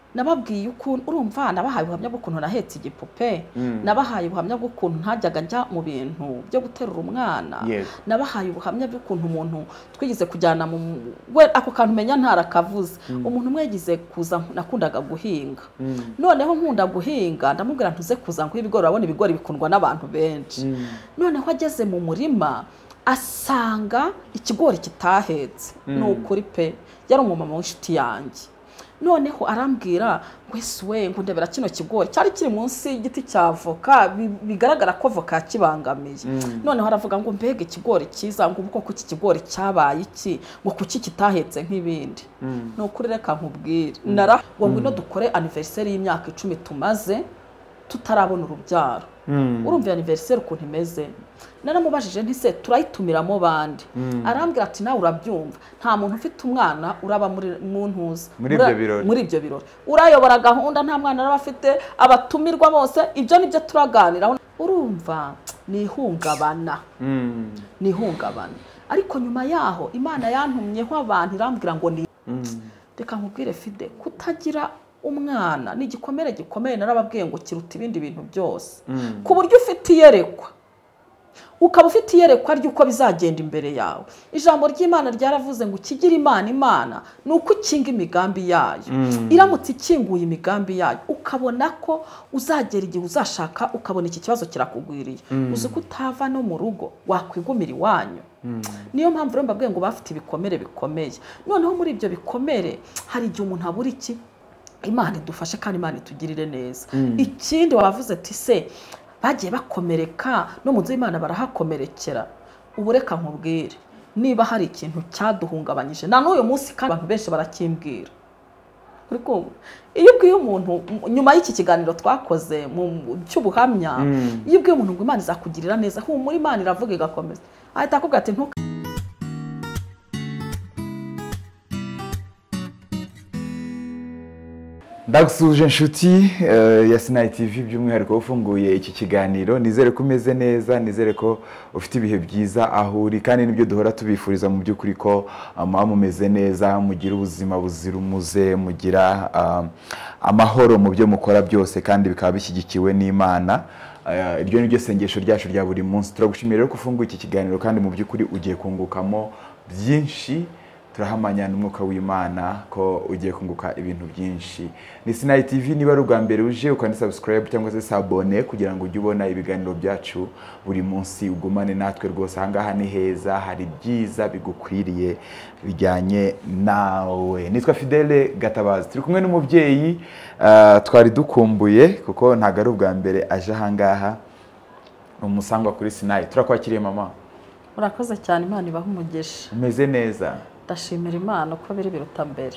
nababwiye ukuntu urumva nabahaye ubuhamya bw'ukuntu nahetse igipupe nabahaye ubuhamya bw'ukuntu ntajyaga njya mu bintu byo guterura umwana nabahaye ubuhamya bw'ukuntu umuntu twigize kujyana mu we ako kantu menya ntarakavuze umuntu mwegize kuza nakundaga guhinga noneho nkunda guhinga ndamubwira ntuze kuza ngo ibigori urabona ibigori bikundwa n'abantu benshi noneho ageze mu murima asanga ikigori kitahetse n'ukuri pe yari umumama w'inshuti yanjye noneho arambwira we ngo ndebera kino kigori cyari kiri munsi y'igiti cya voka bigaragara ko voka kibangamiye noneho aravuga ngo mbege ikigori cyiza ngo uko kuki kigori cyabaye iki ngo kuki kitahetse nk'ibindi no kuri reka nkubwire nara ngo ngwino dukore anniversaire y'imyaka 10 tumaze tutarabona urubyaro urumva anniversaire ukuntu imeze naramubajije nti se turayitumiramo bandi arambwira ati nawe urabyumva nta muntu ufite umwana uraba mu ntuza muri ibyo birori urayobora gahunda nta mwana araba afite abatumirwa bose ibyo nibyo turaganira urumva nihungabana ariko nyuma yaho Imana yantumyeho abantu irambwira ngo ni reka nkubwire Fide kutagira umwana ni igikomere gikomeye narababwiye ngo kiruta ibindi bintu byose ku buryo ufite iyerekwa ukaba ufite iyerekwa ry'uko bizagenda imbere yawe ijambo ry'Imana ryaravuze ngo kigira Imana nuko ukinga imigambi yayo iramutse ikinguye imigambi yayo ukabona ko uzagera igihe uzashaka ukabona iki kibazo kirakugwiriye uzi ko utava no mu rugo wakwigumira iwanyu niyo mpamvu rero mbabwiye ngo bafite ibikomere bikomeye noneho muri ibyo bikomere hari igihe umuntu abura iki Imana idufashe kandi Imana itugirire neza ikindi wavuze ati se bagiye bakomereka no mu nzu y'Imana barahakomerekera ubureka nkubwire niba hari ikintu cyaduhungabanyije na n'uyu munsi kandi abantu benshi barakimbwira uri kumva iyo ubwiye umuntu nyuma y'iki kiganiro twakoze mu cy'ubuhamya iyo ubwiye umuntu ngo Imana izakugirira neza muri Imana iravuga igakomeza ahita akubwira ati Ndagusuje inshuti ya SINAI TV by'umwihariko ufunguye iki kiganiro nizere ko umeze neza nizere ko ufite ibihe byiza aho uri kandi nibyo duhora tubifuriza mu by'ukuri ko mumeze neza mugira ubuzima buzira umuze mugira amahoro mu byo mukora byose kandi bikaba bishyigikiwe n'Imana iryo niryo sengesho ryacu rya buri munsi turagushimira rero ko ufunguye iki kiganiro kandi mu by'ukuri ugiye kungukamo byinshi turahamanya n'umwuka w'Imana ko ugiye kunguka ibintu byinshi ni SINAI TV niba ari ubwa mbere uje ukandi subscribe cyangwa se abone kugira ngo ujye ubona ibiganiro byacu buri munsi ugumane natwe rwose ahangaha ni heza hari byiza bigukwiriye bijyanye nawe nitwa Fidele Gatabazi turi kumwe n'umubyeyi twari dukumbuye kuko ntago ari ubwa mbere aje ahangaha umusangwa kuri SINAI turakwakiriye mama urakoze cyane Imana ibaha umugisha umeze neza ndashimira Imana uko biri biruta mbere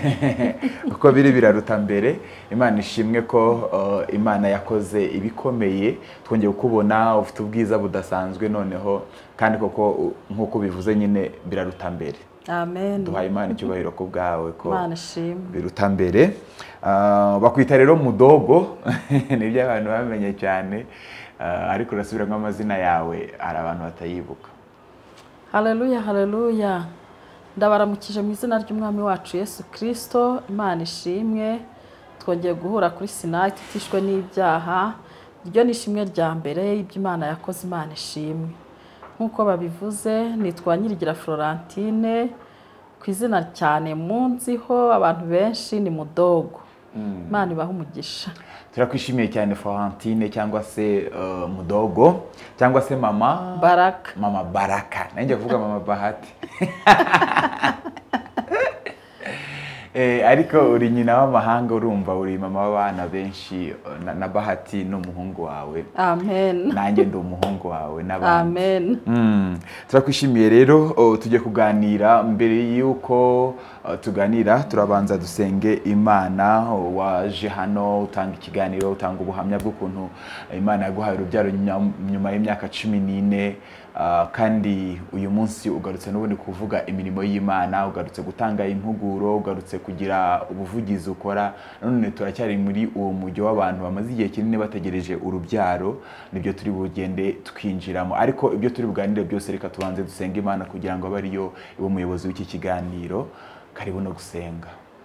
uko biri biraruta mbere Imana ishimwe ko Imana yakoze ibikomeye twongeye kubona ufite ubwiza budasanzwe noneho kandi koko nkuko bivuze nyine biraruta mbere amen duhaye Imana icyubahiro ko bwawe ko Imana ishimwe biruta mbere bakwita rero mudogo nibyo abantu bamenye cyane ariko urasubiramo amazina yawe ari abantu batayibuka Haleluya haleluya ndabaramukije mu izina ry'umwami wacu Yesu Kristo Imana ishimwe twongeye guhura kuri SINAI tutishwe n'ibyaha iryo nishimwe rya mbere iby'Imana yakoze Imana ishimwe nkuko babivuze nitwa Nyirigira Florentine ku izina cyane munziho abantu benshi ni mudogo Imana ibaha umugisha turakwishimiye cyane Florentine cyangwa se mudogo cyangwa se mama Baraka nanjye kuvuga mama Bahati ariko uri nyina w'amahanga urumva uri mama w'abana benshi na Bahati n'umuhungu wawe amen nanjye ndi umuhungu wawe n'abandi amen turakwishimiye rero tujye kuganira mbere yuko tuganira turabanza dusenge Imana waje hano utanga ikiganiro utanga ubuhamya bw'ukuntu Imana yaguhaye urubyaro nyuma y'imyaka 14 kandi uyu munsi ugarutse n'ubundi kuvuga imirimo y'Imana ugarutse gutanga impuguro ugarutse kugira ubuvugizi ukora none turacyari muri uwo mujyo w'abantu bamaze igihe kinini bategereje urubyaro nibyo turi bugende twinjiramo ariko ibyo turi buganire byose reka tubanze dusenge Imana kugira ngo abariyo umuyobozi w'iki kiganiro karibu no gusenga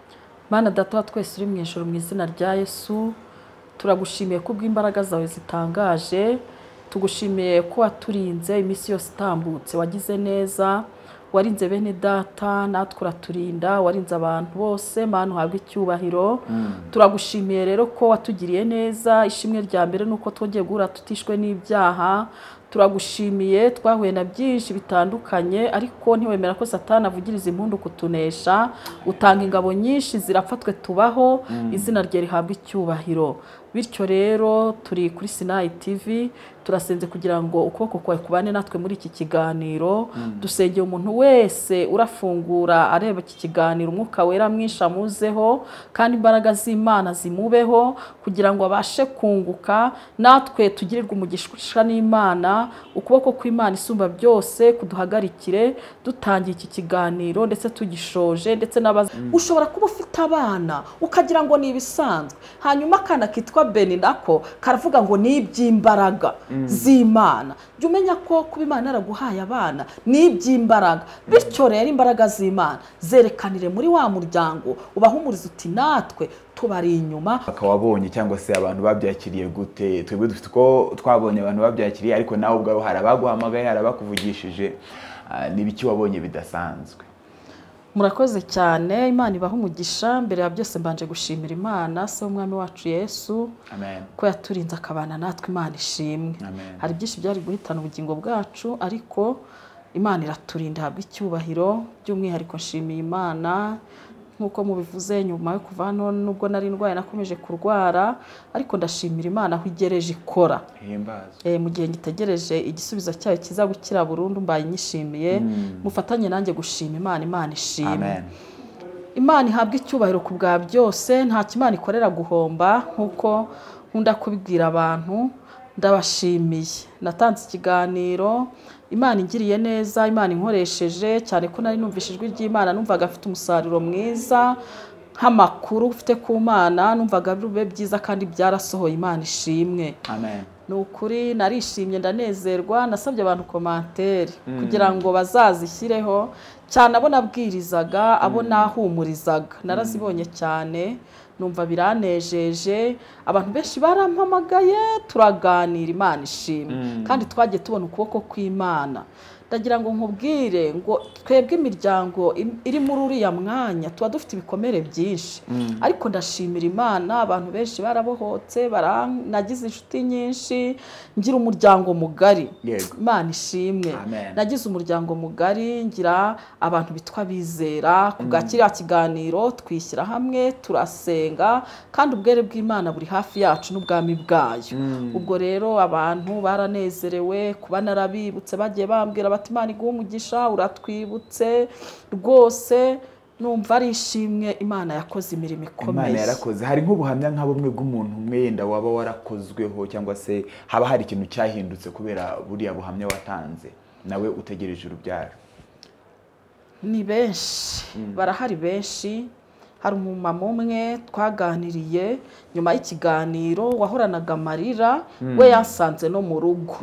Mana data wa twese uri mu ijuru mu izina rya Yesu, turagushimiye ko bw'imbaraga zawe zitangaje, tugushimiye ko waturinze iminsi yose itambutse, wagize neza, warinze bene data, natwe uraturinda, warinze abantu bose. Mana uhabwe icyubahiro. Turagushimiye rero ko watugiriye neza. Ishimwe rya mbere nuko twongeye guhura tutishwe n'ibyaha. Turagushimiye, twahuye na byinshi bitandukanye, ariko ntiwemera ko Satani avugiriza impundu kutunesha. Utanga ingabo nyinshi zirafatwe tubaho, izina rye rihabwe icyubahiro. Bityo rero turi kuri SINAI TV, turasenze kugira ngo ukuboko kwawe kubane natwe muri iki kiganiro. Dusengeye umuntu wese urafungura areba iki kiganiro, Umwuka wera mwinshi amuzeho, kandi imbaraga z'Imana zimubeho kugira ngo abashe kunguka, natwe tugirirwe umugisha n'Imana. Ukuboko kw'Imana isumba byose kuduhagarikire dutangiye iki kiganiro ndetse tugishoje. Ndetse ushobora kuba ufite abana ukagira ngo ni ibisanzwe, hanyuma akana kitwa Beni nako karavuga ngo ni iby'imbaraga z'Imana. Jya umenya ko kuba Imana yaraguhaye abana ni iby'imbaraga. Bityo rero imbaraga z'Imana zerekanire muri wa muryango, ubahumuriza uti natwe tubari inyuma. Akawabonye cyangwa se abantu babyakiriye gute? Twebwe dufite ko twabonye abantu babyakiriye, ariko nawe ubwawe hari abaguhamagaye, hari abakuvugishije. N'ibiki wabonye bidasanzwe? Murakoze cyane, Imana ibaha umugisha. Mbere ya byose mbanje gushimira Imana se umwami wacu Yesu, amen, ko yaturinze akabana natwe. Imana ishimwe. Hari byinshi byari guhitana ubugingo bwacu, ariko Imana iraturinda, habwa icyubahiro. By'umwihariko nshimiye Imana nkuko mubivuze, nyuma yo kuva hano nubwo nari ndwaye nakomeje kurwara, ariko ndashimira Imana aho igereje ikora. Mu gihe ngitegereje igisubizo cyayo kiza gukira burundu, mbaye nyishimiye. Mufatanye nanjye gushima Imana. Imana ishimwe. Imana ihabwa icyubahiro ku bwa byose. Nta kimana ikorera guhomba, nkuko nkunda kubibwira abantu. Ndabashimiye, natanze ikiganiro, Imana ingiriye neza, Imana inkoresheje cyane ko nari numvise ijwi ry'Imana, numvaga afite umusaruro mwiza. Nk'amakuru ufite ku Mana numvaga bibe byiza kandi byarasohoye. Imana ishimwe. Ni ukuri narishimye, ndanezerwa. Nasabye abantu komantere kugira ngo bazazishyireho cyane, abo nabwirizaga, abo nahumurizaga. Narazibonye cyane, numva biranejeje. Abantu benshi barampamagaye, turaganira. Imana ishimwe. Kandi twagiye tubona ukuboko kw'Imana. Ndagira ngo nkubwire ngo twebwe imiryango iri muri uriya mwanya tuba dufite ibikomere byinshi, ariko ndashimira Imana. Abantu benshi barabohotse, nagize inshuti nyinshi, ngira umuryango mugari. Imana ishimwe. Nagize umuryango mugari, ngira abantu bitwa bizera. Ku bwa kiriya kiganiro twishyira hamwe, turasenga, kandi ubwere bw'Imana buri hafi yacu n'ubwami bwayo. Ubwo rero abantu baranezerewe kuba narabibutse, bagiye bambwira bati Imana iguha umugisha, uratwibutse rwose. Numva ari ishimwe. Imana yakoze imirimo ikomeye. Imana yarakoze. Hari nk'ubuhamya nka bumwe bw'umuntu umwe yenda waba warakozweho, cyangwa se haba hari ikintu cyahindutse kubera buriya buhamya watanze, nawe utegereje urubyaro? Ni benshi, barahari benshi. Hari umumama umwe twaganiriye nyuma y'ikiganiro, wahoranaga amarira. We yasanze no mu rugo.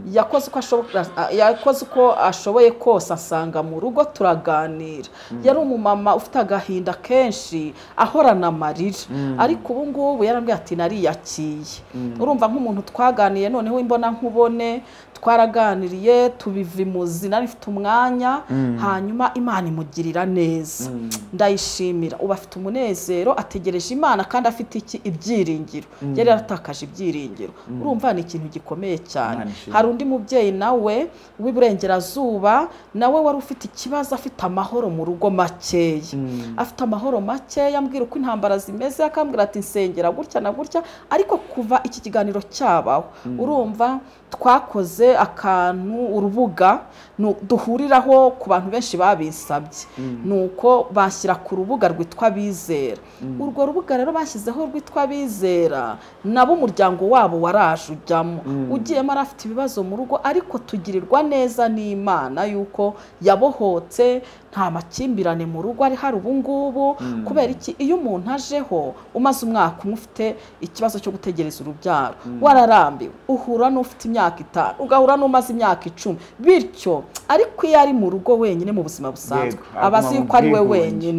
Yakoze uko ashoboye kose asanga mu rugo, turaganira. Yari umumama ufite agahinda kenshi, ahorana amarira. Ariko ubu ngubu yarambwiye ati nariyakiye. Urumva nk'umuntu twaganiye noneho imbona nkubone, twaraganiriye tubiva imuzi, nari mfite umwanya. Hanyuma Imana imugirira neza, ndayishimira. Uba afite umunezero, ategereje Imana kandi afite ibyiringiro. Yari yaratakaje ibyiringiro. Urumva ni ikintu gikomeye cyane. Hari undi mubyeyi nawe w'iburengerazuba, nawe wari ufite ikibazo, afite amahoro mu rugo makeya. Afite amahoro makeya, ambwira uko intambara zimeze, akambwira ati nsengera gutya na gutya. Ariko kuva iki kiganiro cyabaho, urumva twakoze akantu, urubuga duhuriraho ku bantu benshi babisabye. Nuko bashyira ku rubuga rwitwa Bizera. Urwo rubuga rero bashyizeho rwitwa Bizera, nabo umuryango wabo waraje ujyamo. Ugiyemo arafite ibibazo mu rugo, ariko tugirirwa neza n'Imana yuko yabohotse, nta makimbirane mu rugo ari hari ubu ngubu. Kubera iki? Iyo umuntu ajeho umaze umwaka umufite ikibazo cyo gutegereza urubyaro, wararambiwe, uhura n'ufite imyaka 5, ugahura n'umaze imyaka 10. Bityo ariko iyo ari mu rugo wenyine mu buzima busanzwe, abazi yuko ari we wenyine.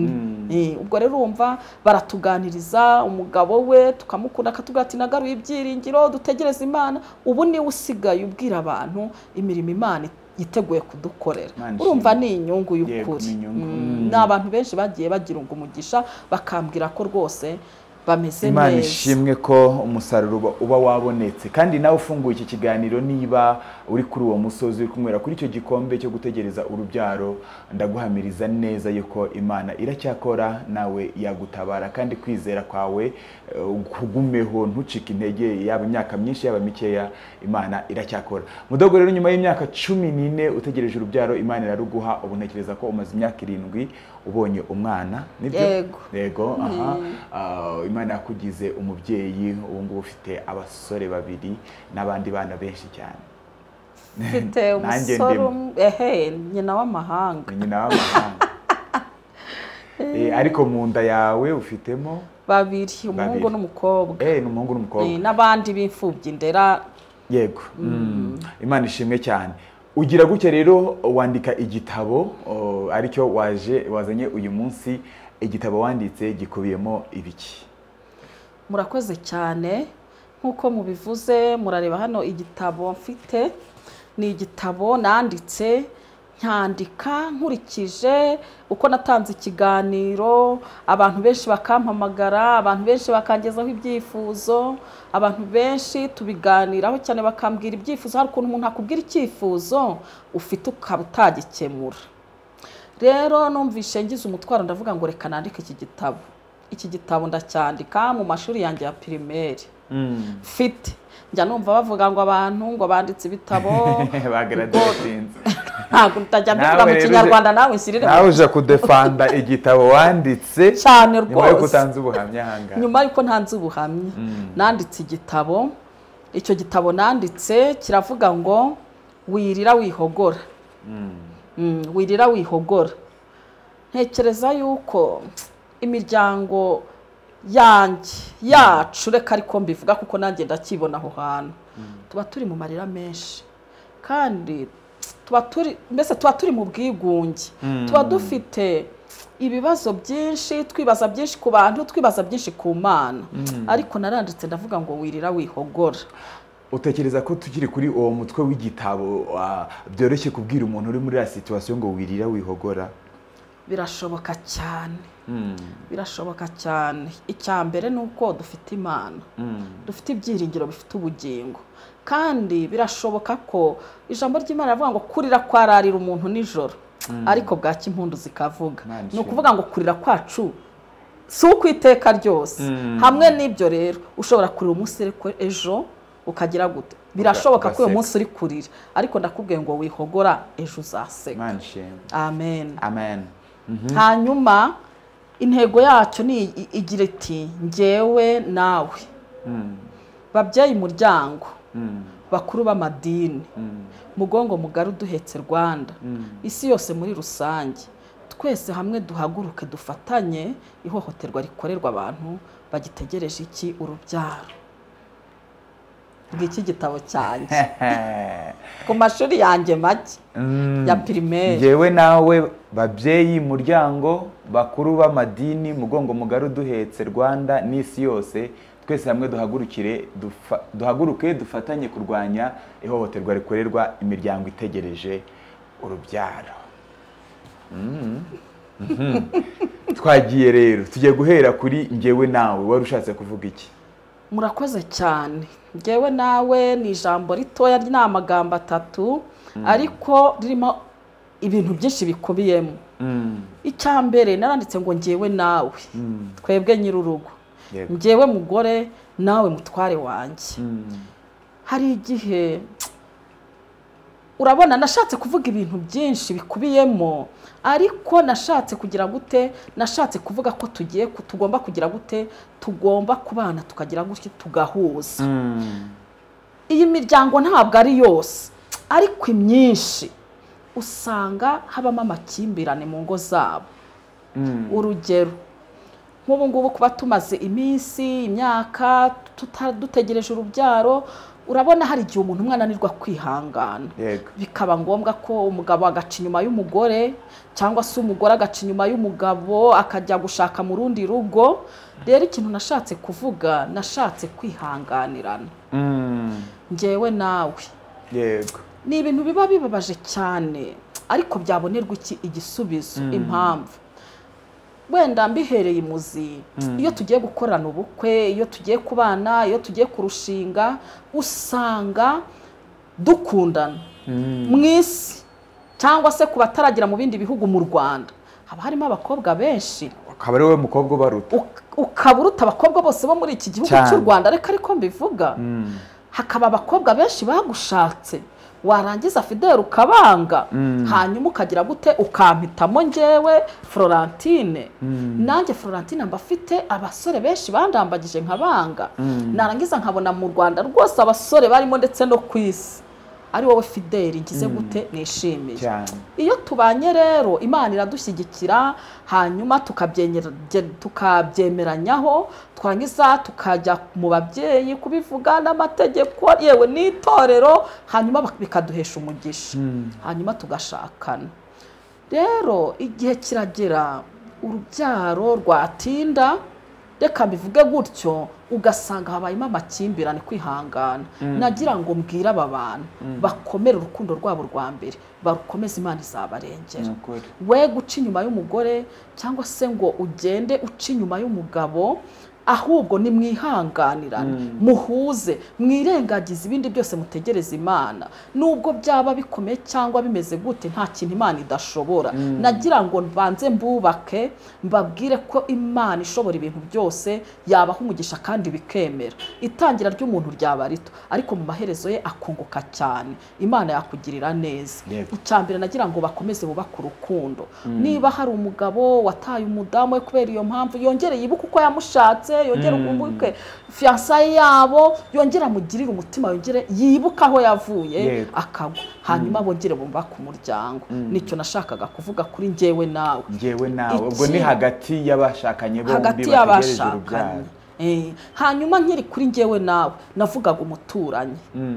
ubwo rero urumva baratuganiriza umugabo we tukamukunda akatubwira ati nagaruye ibyiringiro dutegereza Imana ubu niwe usigaye ubwira abantu imirimo Imana yiteguye kudukorera urumva ni inyungu y'ukuri n'abantu benshi bagiye bagira umugisha bakambwira ko rwose bameze neza. Imana ishimwe ko umusaruro uba wabonetse kandi nawe ufunguye iki kiganiro niba uri kuri uwo musozi uri kumwera kuri icyo gikombe cyo gutegereza urubyaro ndaguhamiriza neza yuko Imana iracyakora nawe yagutabara kandi kwizera kwawe kugumeho ntucike intege yaba imyaka myinshi yaba mikeya Imana iracyakora. Mudogo rero nyuma y'imyaka 14 utegereje urubyaro Imana iraruguha ubu ntekereza ko umaze imyaka 7 ubonye umwana nibyo yego Imana yakugize umubyeyi ubu ngubu ufite abasore 2 n'abandi bana benshi cyane. Mfite umusore nyina w'amahanga ariko mu nda yawe ufitemo 2 umuhungu n'umukobwa n'umuhungu n'umukobwa n'abandi b'imfubyi ndera yego. Imana ishimwe cyane. Ugira gutya rero wandika igitabo aricyo wazanye uyu munsi. Igitabo wanditse gikubiyemo ibiki? Murakoze cyane nkuko mubivuze murareba hano igitabo mfite ni igitabo nanditse nyandika nkurikije uko natanze ikiganiro abantu benshi bakampamagara abantu benshi bakangezaho ibyifuzo abantu benshi tubiganiraho cyane bakambwira ibyifuzo hari ukuntu umuntu akubwira icyifuzo ufite ukaba utagikemura. Rero numvishe ngize umutwaro ndavuga ngo reka nandike iki gitabo ndacyandika mu mashuri yanjye ya primaire mfite njya numva bavuga ngo abantu ngo banditse ibitabo bagaradutinze ntabwo utajya mbivuga mu Kinyarwanda nawe nsirire nawe uje kudefanda igitabo wanditse cyane rwose nyuma yuko utanze ubuhamya hanga nyuma yuko ntanze ubuhamya nanditse igitabo. Icyo gitabo nanditse kiravuga ngo wirira wihogora wirira wihogora. Ntekereza yuko imiryango yacu reka ariko mbivuga kuko nanjye ndakibona aho hantu tuba turi mu marira menshi kandi tuba turi mu bwigunge tuba dufite ibibazo byinshi twibaza byinshi ku bantu twibaza byinshi ku Mana ariko naranditse ndavuga ngo wirira wihogora. Utekereza ko tukiri kuri uwo mutwe w'igitabo byoroshye kubwira umuntu uri muri ya situation ngo wirira wihogora? Birashoboka cyane birashoboka cyane. Icyambere nuko dufite Imana dufite ibyiringiro bifite ubugingo kandi birashoboka ko ijambo ry'Imana rivuga ngo kurira kwararira umuntu nijoro ariko bwaki impundu zikavuga. Ni ukuvuga ngo kurira kwacu si ukwiteka ryose. Hamwe n'ibyo rero ushobora kurira umunsi ariko ejo ukagira gute birashoboka ko uyu munsi uri kurira ariko ndakubwiye ngo wihogora ejo uzaseka. Amen amen. Hanyuma intego yacu ni igira iti njyewe nawe babyeyi muryango bakuru b'amadini mugongo mugari uduhetse Rwanda isi yose muri rusange twese hamwe duhaguruke dufatanye ihohoterwa rikorerwa abantu bagitegereje iki urubyaro. Ngiki gitabo cyanjye ku mashuri yanjye make ya primaire. Njyewe nawe babyeyi muryango bakuru b'amadini mugongo mugari uduhetse Rwanda n'isi yose twese hamwe duhaguruke dufatanye kurwanya ihohoterwa rikorerwa imiryango itegereje urubyaro. Twagiye rero tugiye guhera kuri njyewe nawe wari ushatse kuvuga iki? Murakoze cyane. Njyewe nawe ni ijambo ritoya ry'amagambo 3 ariko ririmo ibintu byinshi bikubiyemo. Icyambere naranditse ngo njyewe nawe twebwe nyirurugo njyewe mugore nawe mutware wanjye. Hari igihe urabona nashatse kuvuga ibintu byinshi bikubiyemo ariko nashatse kugira gute nashatse kuvuga ko tugomba kugira gute tugomba kubana tukagira gutya tugahuza. Iyi miryango ntabwo ari yose ariko imyinshi usanga habamo amakimbirane mu ngo zabo. Urugero nk'ubu ngubu kuba tumaze iminsi imyaka dutegereje urubyaro urabona hari igihe umuntu mwananirwa kwihangana bikaba ngombwa ko umugabo agaca inyuma y'umugore cyangwa se umugore agaca inyuma y'umugabo akajya gushaka mu rundi rugo. Rero ikintu nashatse kuvuga, nashatse kwihanganirana njyewe nawe. Yego, ni ibintu biba bibabaje cyane ariko byabonerwa igisubizo. Impamvu wenda mbihereye imuzi, iyo tugiye gukorana ubukwe, iyo tugiye kubana, iyo tugiye kurushinga, usanga dukundana mu isi cyangwa se ku bataragira mu bindi bihugu. Mu Rwanda haba harimo abakobwa benshi, akaba ari wowe mukobwa ubaruta, ukaba uruta abakobwa bose bo muri iki gihugu cy'u Rwanda. Reka ariko mbivuga, hakaba abakobwa benshi bagushatse, warangiza Fidel ukabanga, hanyuma ukagira gute ukampitamo njyewe Florentine. Nanjye Florentine mba afite abasore benshi bandambagije nkabanga, narangiza nkabona mu Rwanda rwose abasore barimo ndetse no kwisi ari wowe Fidel ngize gute nishimiye. Iyo tubanye rero Imana iradushyigikira, hanyuma tukabyemeranyaho, twangiza tukajya mu babyeyi kubivuga n'amategeko yewe n'itorero, hanyuma bikaduhesha umugisha, hanyuma tugashakana. Rero igihe kiragera urubyaro rwatinda, reka mbivuge gutyo, ugasanga habayemo amakimbirane, kwihangana. Nagira ngo mbwire aba bantu bakomere urukundo rwabo rwa mbere, barukomeze, Imana izabarengera. We guca inyuma y'umugore cyangwa se ngo ugende uca inyuma y'umugabo, ahubwo ni mwihanganirane, muhuze, mwirengagize ibindi byose, mutegereze Imana. Nubwo byaba bikomeye cyangwa bimeze gute, nta kintu Imana idashobora. Nagira ngo mbanze mbubake, mbabwire ko Imana ishobora ibintu byose, yabaha umugisha kandi bikemera. Itangira ry'umuntu ryaba rito, ariko mu maherezo ye akunguka cyane. Imana yakugirira neza. Icyambere nagira ngo bakomeze bubaka urukundo. Niba hari umugabo wataye umudamu we kubera iyo mpamvu, yongere yibuke uko yamushatse, yongera umubukwe fiançailles yabo, yongera mugirira umutima, yongere yibuka aho yavuye akagwa, hanyuma bongere bumva ku muryango. Nicyo nashakaga kuvuga kuri njyewe nawe. Ubwo ni hagati y'abashakanye bombi bategereje urubyaro. Hanyuma nkiri kuri njyewe nawe, navugaga umuturanyi.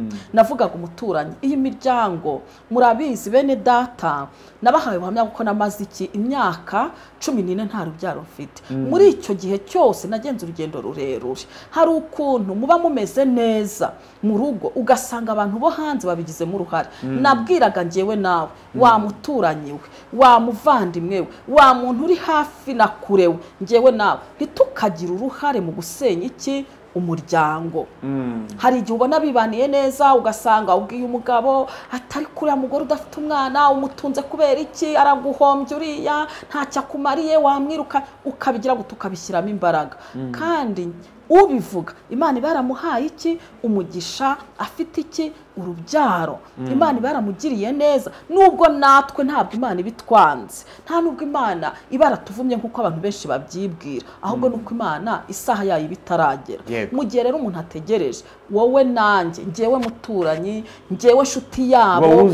Iyi miryango murabizi bene data, nabahaye ubuhamya kuko namaze imyaka 14 nta rubyaro mfite. Muri icyo gihe cyose nagenze urugendo rurerure. Hari ukuntu muba mumeze neza mu rugo, ugasanga abantu bo hanze babigizemo uruhare. Nabwiraga njyewe nawe, wa muturanyi we, wa muvandimwe we, wa muntu uri hafi na kure we, njyewe nawe ntitukagira uruhare mu gusenya iki umuryango. Hari igihe ubona bibaniye neza, ugasanga ubwiye umugabo atari kuri ya mugore udafite umwana, umutunze kubera iki, araguhombye uriya, ntacyo akumariye, wamwiruka, ukabigira gute, ukabishyiramo imbaraga. Kandi ubivuga Imana baramuhaye iki umugisha, afite iki urubyaro. Imana baramugiriye neza, nubwo natwe ntabwo Imana ibitwanze, nta nubwo Imana ibaratuvumye nkuko abantu benshi babyibwira, ahubwo nuko Imana isaha yayo bitaragera. Mu gihe rero umuntu ategereje, wowe nanjye, njyewe muturanyi, njyewe nshuti yabo, wowe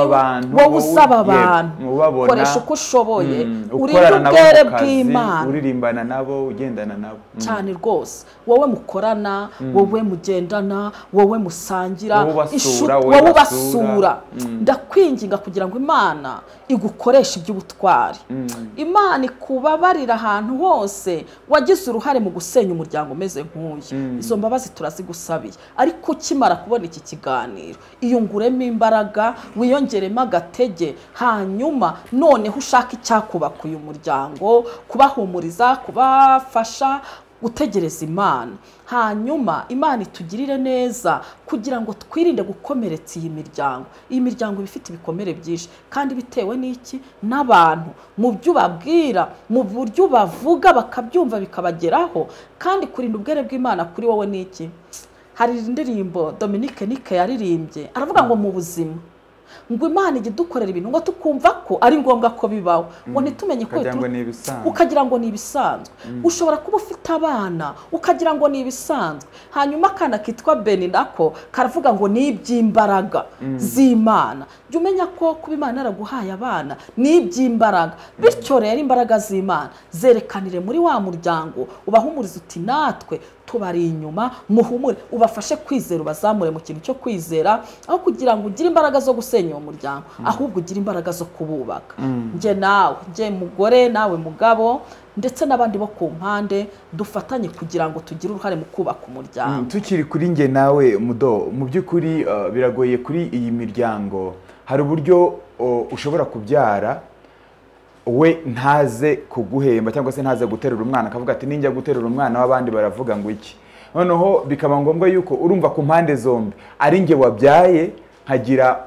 usaba abantu, koresha uko ushoboye, urinde ubwere bw'Imana, uririmbana nabo, ugendana nabo cyane rwose. Wowe mukorana, wowe mugendana, wowe musangira, wowe basura. Ndakwinginga kugira ngo Imana igukoreshe iby'ubutwari. Imana ikubabarira ahantu hose wagize uruhare mu gusenya umuryango umeze nk'uyu. Izo mbabazi turazigusabiye, ariko ukimara kubona iki kiganiro, iyunguremo imbaraga, wiyongeremo agatege, hanyuma noneho ushaka icyakubaka uyu muryango, kubahumuriza, kubafasha, gutegereza Imana. Hanyuma Imana itugirire neza kugira ngo twirinde gukomeretsa iyi miryango. Iyi miryango bifite ibikomere byinshi, kandi bitewe n'iki, n'abantu mu byo babwira, mu buryo bavuga bakabyumva bikabageraho. Kandi kurinda ubwere bw'Imana kuri wowe n'iki. Hari indirimbo Dominique yaririmbye, aravuga ngo mu buzima ngo Imana igidukorera ibintu ngo tukumva ko ari ngombwa ko bibaho, ngo ntitumenye ko ukagira ngo ni ibisanzwe. Ushobora kuba ufite abana ukagira ngo ni ibisanzwe, hanyuma akana kitwa Beni nako karavuga ngo ni iby'imbaraga z'Imana. Jya umenya ko kuba Imana yaraguhaye abana ni iby'imbaraga, bityo rero imbaraga z'Imana zerekanire muri wa muryango, ubahumuriza uti natwe tubari inyuma muhumure ubafashe kwizera ubazamure mu kintu cyo kwizera aho kugira ngo ugire imbaraga zo gusenya uwo muryango ahubwo ugire imbaraga zo kububaka nje nawe nje mugore nawe mugabo ndetse n'abandi bo ku mpande dufatanye kugira ngo tugire uruhare mu kubaka umuryango tukiri kuri nge nawe mudo mu by'ukuri biragoye kuri iyi miryango hari uburyo ushobora kubyara we ntaze kuguhemba cyangwa se ntaze guterura umwana akavuga ati ninjya guterura umwana w'abandi baravuga ngo iki noneho bikaba ngombwa yuko urumva ku mpande zombi ari nge wabyaye nkagira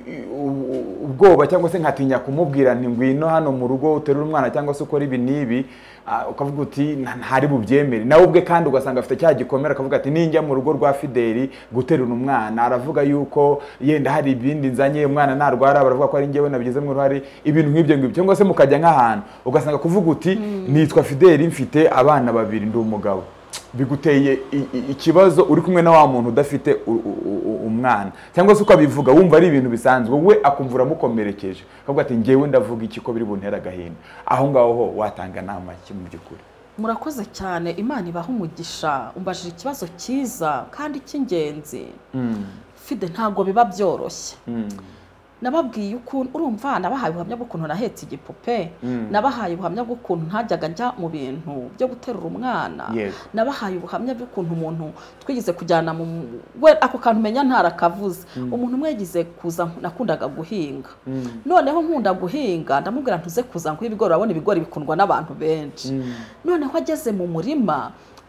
ubwoba cyangwa se nkatinya kumubwira nti ngwino hano mu rugo uterura umwana cyangwa se ukora ibi n'ibi ukavuga uti ntari bubyemere nawe ubwe kandi ugasanga afite cya gikomera akavuga ati ninjya mu rugo rwa Fideli guterura umwana aravuga yuko yenda hari ibindi nzanye umwana narwara baravuga ko ari njyewe nabigizemo uruhare ibintu nk'ibyo ngibyo cyangwa se mukajya nk'ahantu ugasanga kuvuga uti nitwa Fideli mfite abana babiri ndi umugabo biguteye ikibazo uri kumwe na wa muntu udafite umwana cyangwa se ukabivuga wumva ari ibintu bisanzwe we akumva uramukomerekeje akavuga ati ngewe ndavuga iki ko biri buntera agahinda aho ngaho ho watanga nama ki mu by'ukuri murakoze cyane Imana ibaha umugisha umbajije ikibazo cyiza kandi cy'ingenzi Fide ntago biba byoroshye nababwiye ukuntu urumva nabahaye ubuhamya bw'ukuntu nahetse igipupe nabahaye ubuhamya bw'ukuntu ntajyaga njya mu bintu byo guterura umwana nabahaye ubuhamya bw'ukuntu umuntu twigize kujyana mu we ako kantu menya ntarakavuze umuntu mwegize kuza nakundaga guhinga noneho nkunda guhinga ndamubwira ntuze kuza ngo ibigori urabona ibigori bikundwa n'abantu benshi noneho ageze mu murima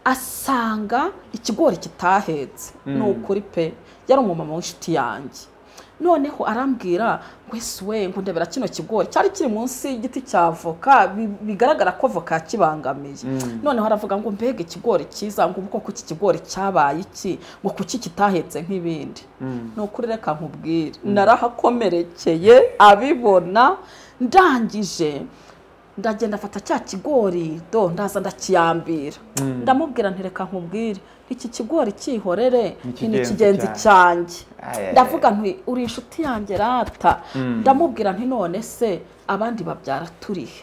asanga ikigori kitahetse n'ukuri pe yari umumama w'inshuti yanjye noneho arambwira ngo we ngo ndebera kino kigori cyari kiri munsi y'igiti cya voka bigaragara ko voka kibangamiye noneho aravuga ngo mbega ikigori cyiza ngo uko kuki kigori cyabaye iki ngo kuki kitahetse nk'ibindi n'ukuri reka nkubwire narahakomerekeye abibona ndangije ndagenda afata cya kigori ndaza ndakiyambira ndamubwira ntireka nkubwire iki kigori cyihorere ni kigenzi cyanjye ndavuga nti uri inshuti yanjye rata ndamubwira nti none se abandi babyara turihe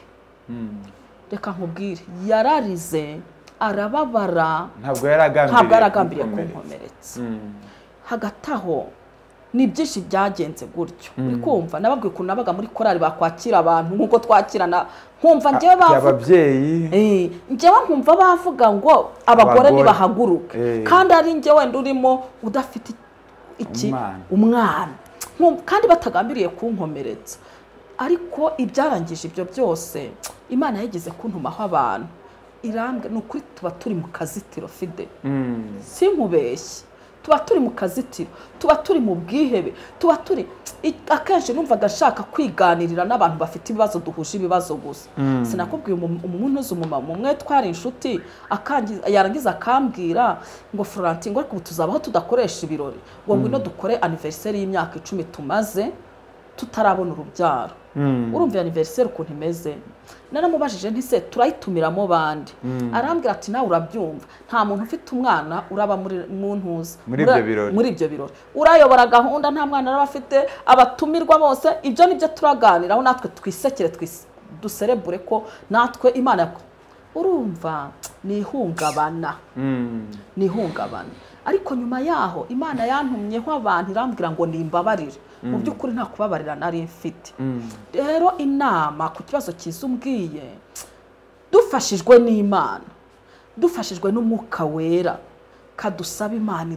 reka nkubwire yararize arababara ntabwo yaragambiriye kunkomeretsa hagati aho ni byinshi byagenze gutyo uri kumva nababwiye ukuntu nabaga muri korali bakwakira abantu nk'uko twakirana nkumva njyewe ababyeyi njyewe nkumva bavuga ngo abagore nibahaguruke kandi ari njye wenda urimo udafite iki umwana kandi batagambiriye kunkomeretsa ariko ibyarangije ibyo byose Imana yagize kuntumaho abantu irambwe n'ukuri tuba turi mu kazitiro Fide sinkubeshye tuba turi mu kazitiro tuba turi mu bwihebe tuba turi akenshi numvaga nshaka kwiganirira n'abantu bafite ibibazo duhuje ibibazo gusa sinakubwiye umuntu uzi umumama umwe twari inshuti yarangiza akambwira ngo Florentine ngo ariko tuzabaho tudakoresha ibirori ngo ngwino dukore anniversaire y'imyaka 10 tumaze tutarabona urubyaro urumva anniversaire ukuntu imeze naramubajije nti se turayitumiramo bandi arambwira ati nawe urabyumva nta muntu ufite umwana uraba muri ibyo birori urayobora gahunda nta mwana araba afite abatumirwa bose ibyo nibyo turaganiraho natwe twisekere duserebure ko natwe Imana urumva ni ihungabana ariko nyuma yaho Imana yantumyeho abantu irambwira ngo nimbabarire mu by'ukuri nta kubabarira nari mfite rero inama ku kibazo kizumbwiye dufashijwe n'Imana dufashijwe n'Umwuka wera kadusaba Imana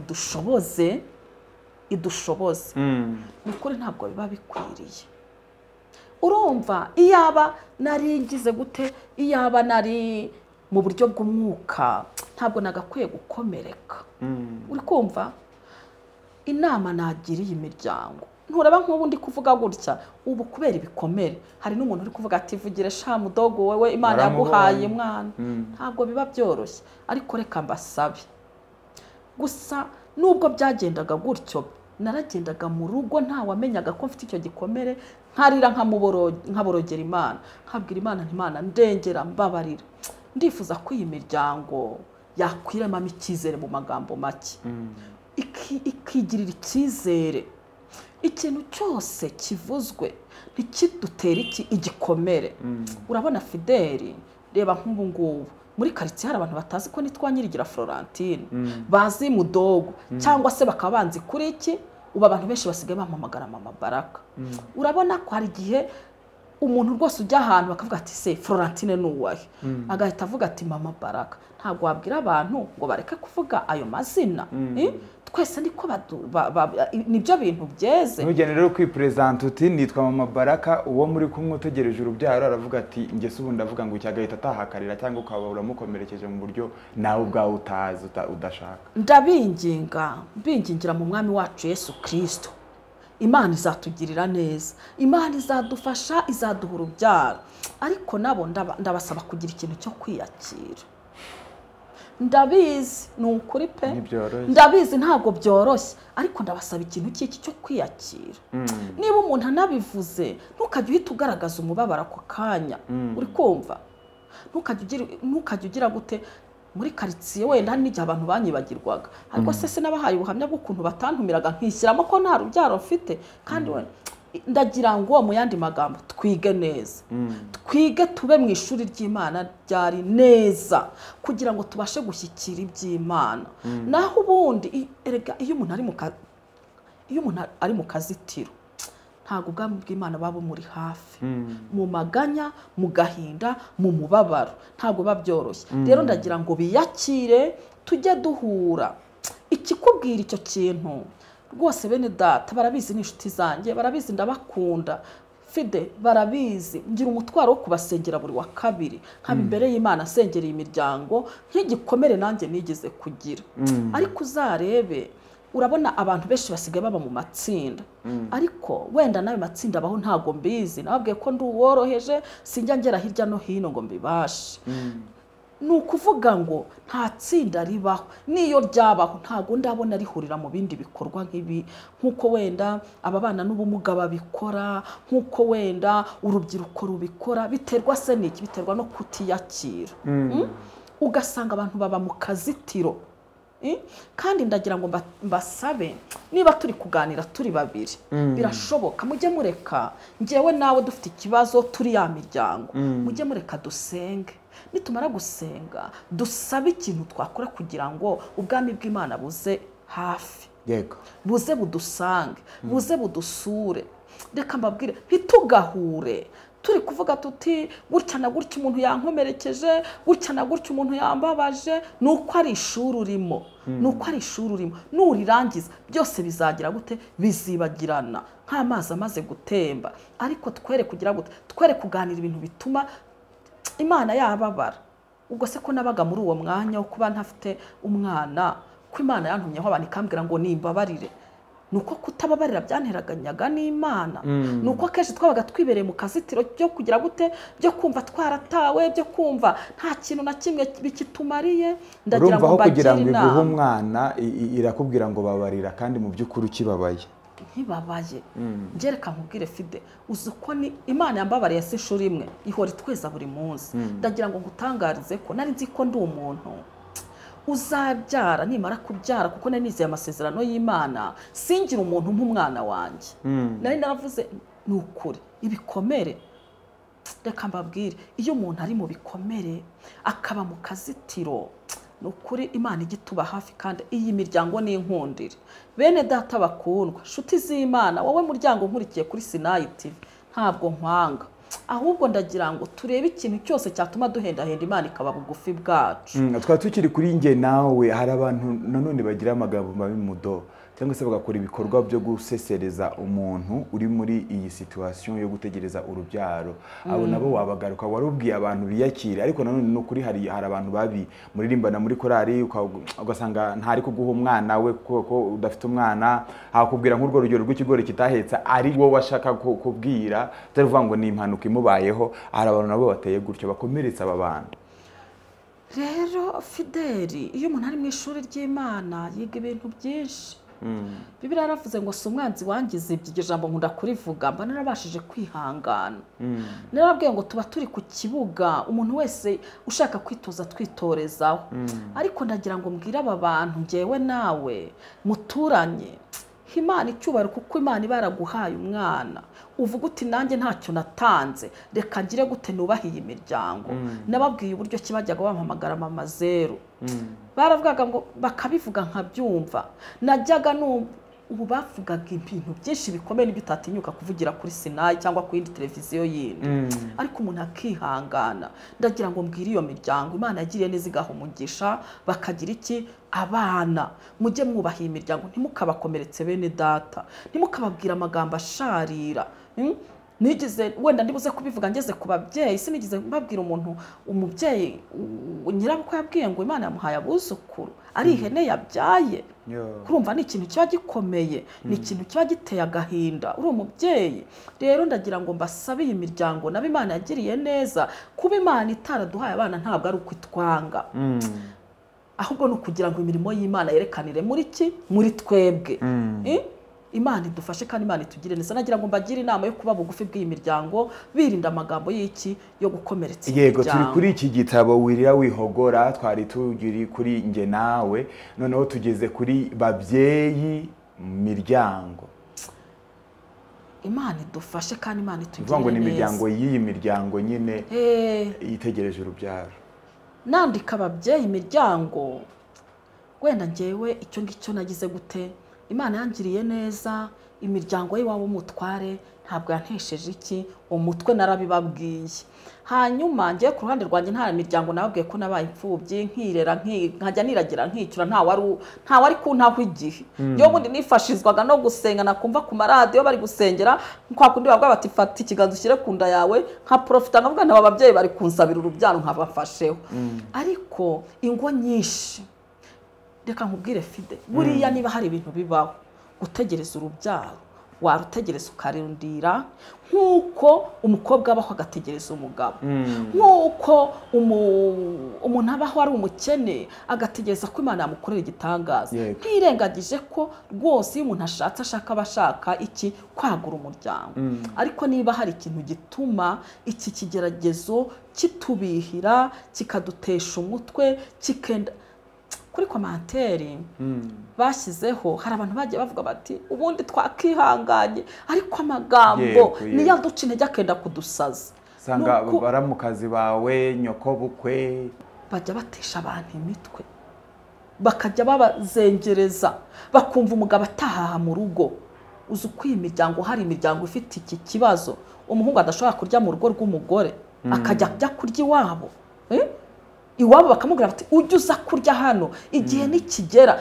idushoboze n'ukuri ntabwo biba bikwiriye urumva iyaba nari ngize gute iyaba nari mu buryo bw'Umwuka ntabwo nagakwiye gukomereka uri kumva inama nagiriye imiryango nturaba nk'ubundi kuvuga gutya ubu kubera ibikomere hari n'umuntu uri kuvuga ati vugire sha mudogo wewe Imana yaguhaye mwana ntabwo biba byoroshye ariko reka mbasabe gusa nubwo byagendaga gutyo naragendaga mu rugo nta wamenyaga ko mfite icyo gikomere nkarira nkaborogera Imana nkabwira Imana nti Imana ndengera mbabarira ndifuza ko iyi miryango yakwiremamo icyizere mu magambo make ikigirira icyizere ikintu cyose kivuzwe ntikidutera igikomere urabona Fideli reba nk'ubu ngubu muri quartier hari abantu batazi ko nitwa Nyirigira Florentine bazi Mudogo cyangwa se bakaba banzi kuri iki uba abantu benshi basigaye bamamagara Mama Baraka. Urabona ko hari gihe umuntu rwose ujya ahantu bakavuga ati se Florentine nuwahe agahita avuga ati Mama Baraka. Ntabwo wabwira abantu ngo bareke kuvuga ayo mazina. Twese niko nibyo bintu byeze. Ntugene rero kwipresent uti nitwa Mama Baraka, uwo muri kumwe utegereje urubyaro aravuga ati nge se ubundi avuga ngo cyagahita atahakarira cyangwa ukaba uramukomerekeje mu buryo nawe ubwawe utazi udashaka. Mbingingira mu mwami wacu Yesu Kristo. Imana izatugirira neza, Imana izadufasha, izaduha urubyaro, ariko nabo ndabasaba kugira ikintu cyo kwiyakira. Ndabizi ni ukuri pe, ndabizi ntabwo byoroshye, ariko ndabasaba ikintu cy'iki cyo kwiyakira. Niba umuntu anabivuze ntukajye uhita ugaragaza umubabaro ako kanya, uri kumva? Ntukajye ugira gute muri quartier wenda n'igihe abantu banyibagirwaga, ariko se sinabahaye ubuhamya bw'ukuntu batantumiraga nkishyiramo ko nta rubyaro mfite. Kandi ndagira ngo mu yandi magambo twige neza, twige tube mu ishuri ry'Imana ryari neza kugira ngo tubashe gushyikira iby'Imana. Naho ubundi erega iyo umuntu ari mu kazitiro ntago ubwami bw'Imana babo muri hafi, mu maganya, mu gahinda, mu mubabaro, ntago babyoroshye. Rero ndagira ngo biyakire, tujye duhura. Ikikubwira icyo kintu rwose bene data barabizi, n'inshuti zanjye barabizi, ndabakunda Fide barabizi. Ngira umutwaro wo kubasengera buri wa kabiri, nkaba imbere y'Imana asengereye imiryango nk'igikomere nanjye nigeze kugira. Ariko uzarebe, urabona abantu benshi basigaye baba mu matsinda, ariko wenda nayo matsinda abaho ntago mbizi. Nababwiye ko ndi uworoheje, sinjya ngera hirya no hino ngo mbibashe. Ni ukuvuga ngo nta tsinda ribaho, niyo ryabaho ntago ndabona rihurira mu bindi bikorwa nk'ibi, nk'uko wenda ababana n'ubumuga babikora, nk'uko wenda urubyiruko rubikora. Biterwa se n'iki? Biterwa no kutiyakira. Ugasanga abantu baba mu kazitiro. Kandi ndagira ngo mbasabe, niba turi kuganira turi babiri birashoboka, mujye mureka ngewe nawe dufite ikibazo turi ya miryango, mujye mureka dusenge. Nitumara gusenga dusabe ikintu twakora kugira ngo ubwami bw'Imana buze hafi, buze budusange, buze budusure. Reka mbabwire, ntitugahure turi kuvuga tuti gutya na gutya umuntu yankomerekeje, gutya na gutya umuntu yambabaje. Nuko ari ishuri urimo, nurirangiza byose bizagira gute? Bizibagirana nk'amazi amaze gutemba. Ariko twere kugira gute? Twere kuganira ibintu bituma Imana yababara. Ubwo se ko nabaga muri uwo mwanya wo kuba ntafite umwana, ko Imana yantumyeho abantu ikambwira ngo nimbabarire, nuko kutababarira byanteraganyaga n'Imana. Nuko kenshi twabaga twibereye mu kazitiro byo kugira gute? Byo kumva twaratawe, byo kumva nta kintu na kimwe bikitumariye. Ndagira ngo kugira ngo iguhe umwana irakubwira ngo babarira, kandi mu by'ukuri ukibabaye ntibabaye. Ngereka nkubwire Fide, uzi uko ni Imana yambabariye se inshuro imwe, ihora itweza buri munsi. Ndagira ngo ngutangarize ko nari nzi ko ndi umuntu uzabyara, nimara kubyara, kuko nari nizeye amasezerano y'Imana, singira umuntu nk'umwana wanjye. Nari naravuze ni ukuri ibikomere. Reka mbabwire, iyo umuntu ari mu bikomere akaba mu kazitiro, ni ukuri Imana igituba hafi, kandi iyi miryango ni inkundire. Bene data bakundwa, nshuti z'Imana, wowe muryango nkurikiye kuri SINAI TV, ntabwo nkwanga, ahubwo ndagira ngo turebe ikintu cyose cyatuma duhendahenda Imana ikaba bugufi bwacu. Twaba tukiri kuri nge nawe, hari abantu nanone bagira amagambo mabi mudo, cyangwa se bagakora ibikorwa byo gusesereza umuntu uri muri iyi situation yo gutegereza urubyaro. Abo nabo wabagaruka, warubwiye abantu biyakire, ariko nanone no kuri hari abantu babi muririmbana muri korari, ugasanga ntari kuguha umwana we kuko udafite umwana, hakubwira nk'urwo rugero rw'ikigori kitahetsa ari wowe washaka kubwira, utavuga ngo ni impanuka imubayeho. Hari abantu nabo bateye gutyo bakomeretsa aba bantu. Rero Fideli, iyo umuntu ari mu ishuri ry'Imana yiga ibintu byinshi. Bibiliya yaravuze ngo si umwanzi wangize ibyo ijambo nkunda kurivuga, mba narabashije kwihangana. Narababwiye ngo tuba turi ku kibuga, umuntu wese ushaka kwitoza twitorezaho. Ariko ndagira ngo mbwire aba bantu, ngewe nawe muturanye, Imana icyubahiro kuko Imana ibaraguhaye umwana uvuga uti nanjye ntacyo natanze reka ngire gute nubahiye imiryango nababwiye uburyo kibajyaga bampamagara mama zero baravugaga ngo bakabivuga nkabyumva najyaga ubu bavugaga ibintu byinshi bikomeye n'ibyo utatinyuka kuvugira kuri SINAI cyangwa ku yindi televiziyo yindi ariko umuntu akihangana ndagira ngo mbwire iyo miryango Imana yagiriye neza igaha umugisha bakagira iki abana mujye mwubahiye imiryango ntimukabakomeretse bene data ntimukababwira amagambo asharira nigize wenda ndibuze kubivuga ngeze ku babyeyi sinigize mbabwira umuntu umubyeyi nyirabukwe yabwiye ngo Imana yamuhaye abuzukuru ari ihene yabyaye kurumva ni ikintu kiba gikomeye ni ikintu kiba giteye agahinda uri umubyeyi rero ndagira ngo mbasabiye imiryango nabo Imana yagiriye neza kuba Imana itaraduhaye abana ntabwo ari ukwitwanga ahubwo no kugira ngo imirimo y'Imana yerekanire muri twebwe Imana idufashe kandi Imana itugire neza nagira ngo mbagire inama yo kuba bugufi bw'iyi miryango birinda amagambo y'iki yo gukomeretsa yego turi kuri iki gitabo wirira wihogora twari tugiri kuri nge nawe noneho tugeze kuri babyeyi miryango Imana idufashe kandi Imana itugire neza ngo ni imiryango y'iyi miryango nyine yitegereje urubyaro nandika ababyeyi imiryango wenda ngewe icyo ngicyo nagize gute Imana yangiriye neza imiryango y'iwabo umutware ntabwo yantesheje iki umutwe narabibabwiye hanyuma ngiye ku ruhande rwanjye nta miryango nababwiye ko nabaye imfubyi nkirera nkajya niragira nkicyura nta wari kuntaho igihe yo bundi nifashizwaga no gusenga nakumva ku maradiyo bari gusengera kwa kundi bavuga bati fata ikiganza ushyire ku nda yawe nka profita ngavuga nabo ababyeyi bari kunsabira urubyaro nkabafasheho ariko ingo nyinshi reka nkubwire Fide buriya niba hari ibintu bibaho gutegereza urubyaro warutegereza ukarindira nkuko umukobwa abaho agategereza umugabo nkuko umuntu abaho ari umukene agategereza ko Imana yamukorera igitangaza ntirengagije ko rwose iyo umuntu ashatse abashaka iki kwagura umuryango ariko niba hari ikintu gituma iki kigeragezo kitubihira kikadutesha umutwe kikenda kuri komanteri bashyizeho hari abantu bagiye bavuga bati ubundi twakihanganye ariko amagambo niyo duca intege akenda kudusaza sanga baramukazi bawe nyoko bukwe bajya batesha abantu imitwe bakajya babazengereza bakumva umugabo atahaha mu rugo uzi uko iyi miryango hari imiryango ifite iki kibazo umuhungu adashobora kurya mu rugo rw'umugore akajya ajya kurya iwabo iwabo bakamubwira bati ujye uza kurya hano igihe nikigera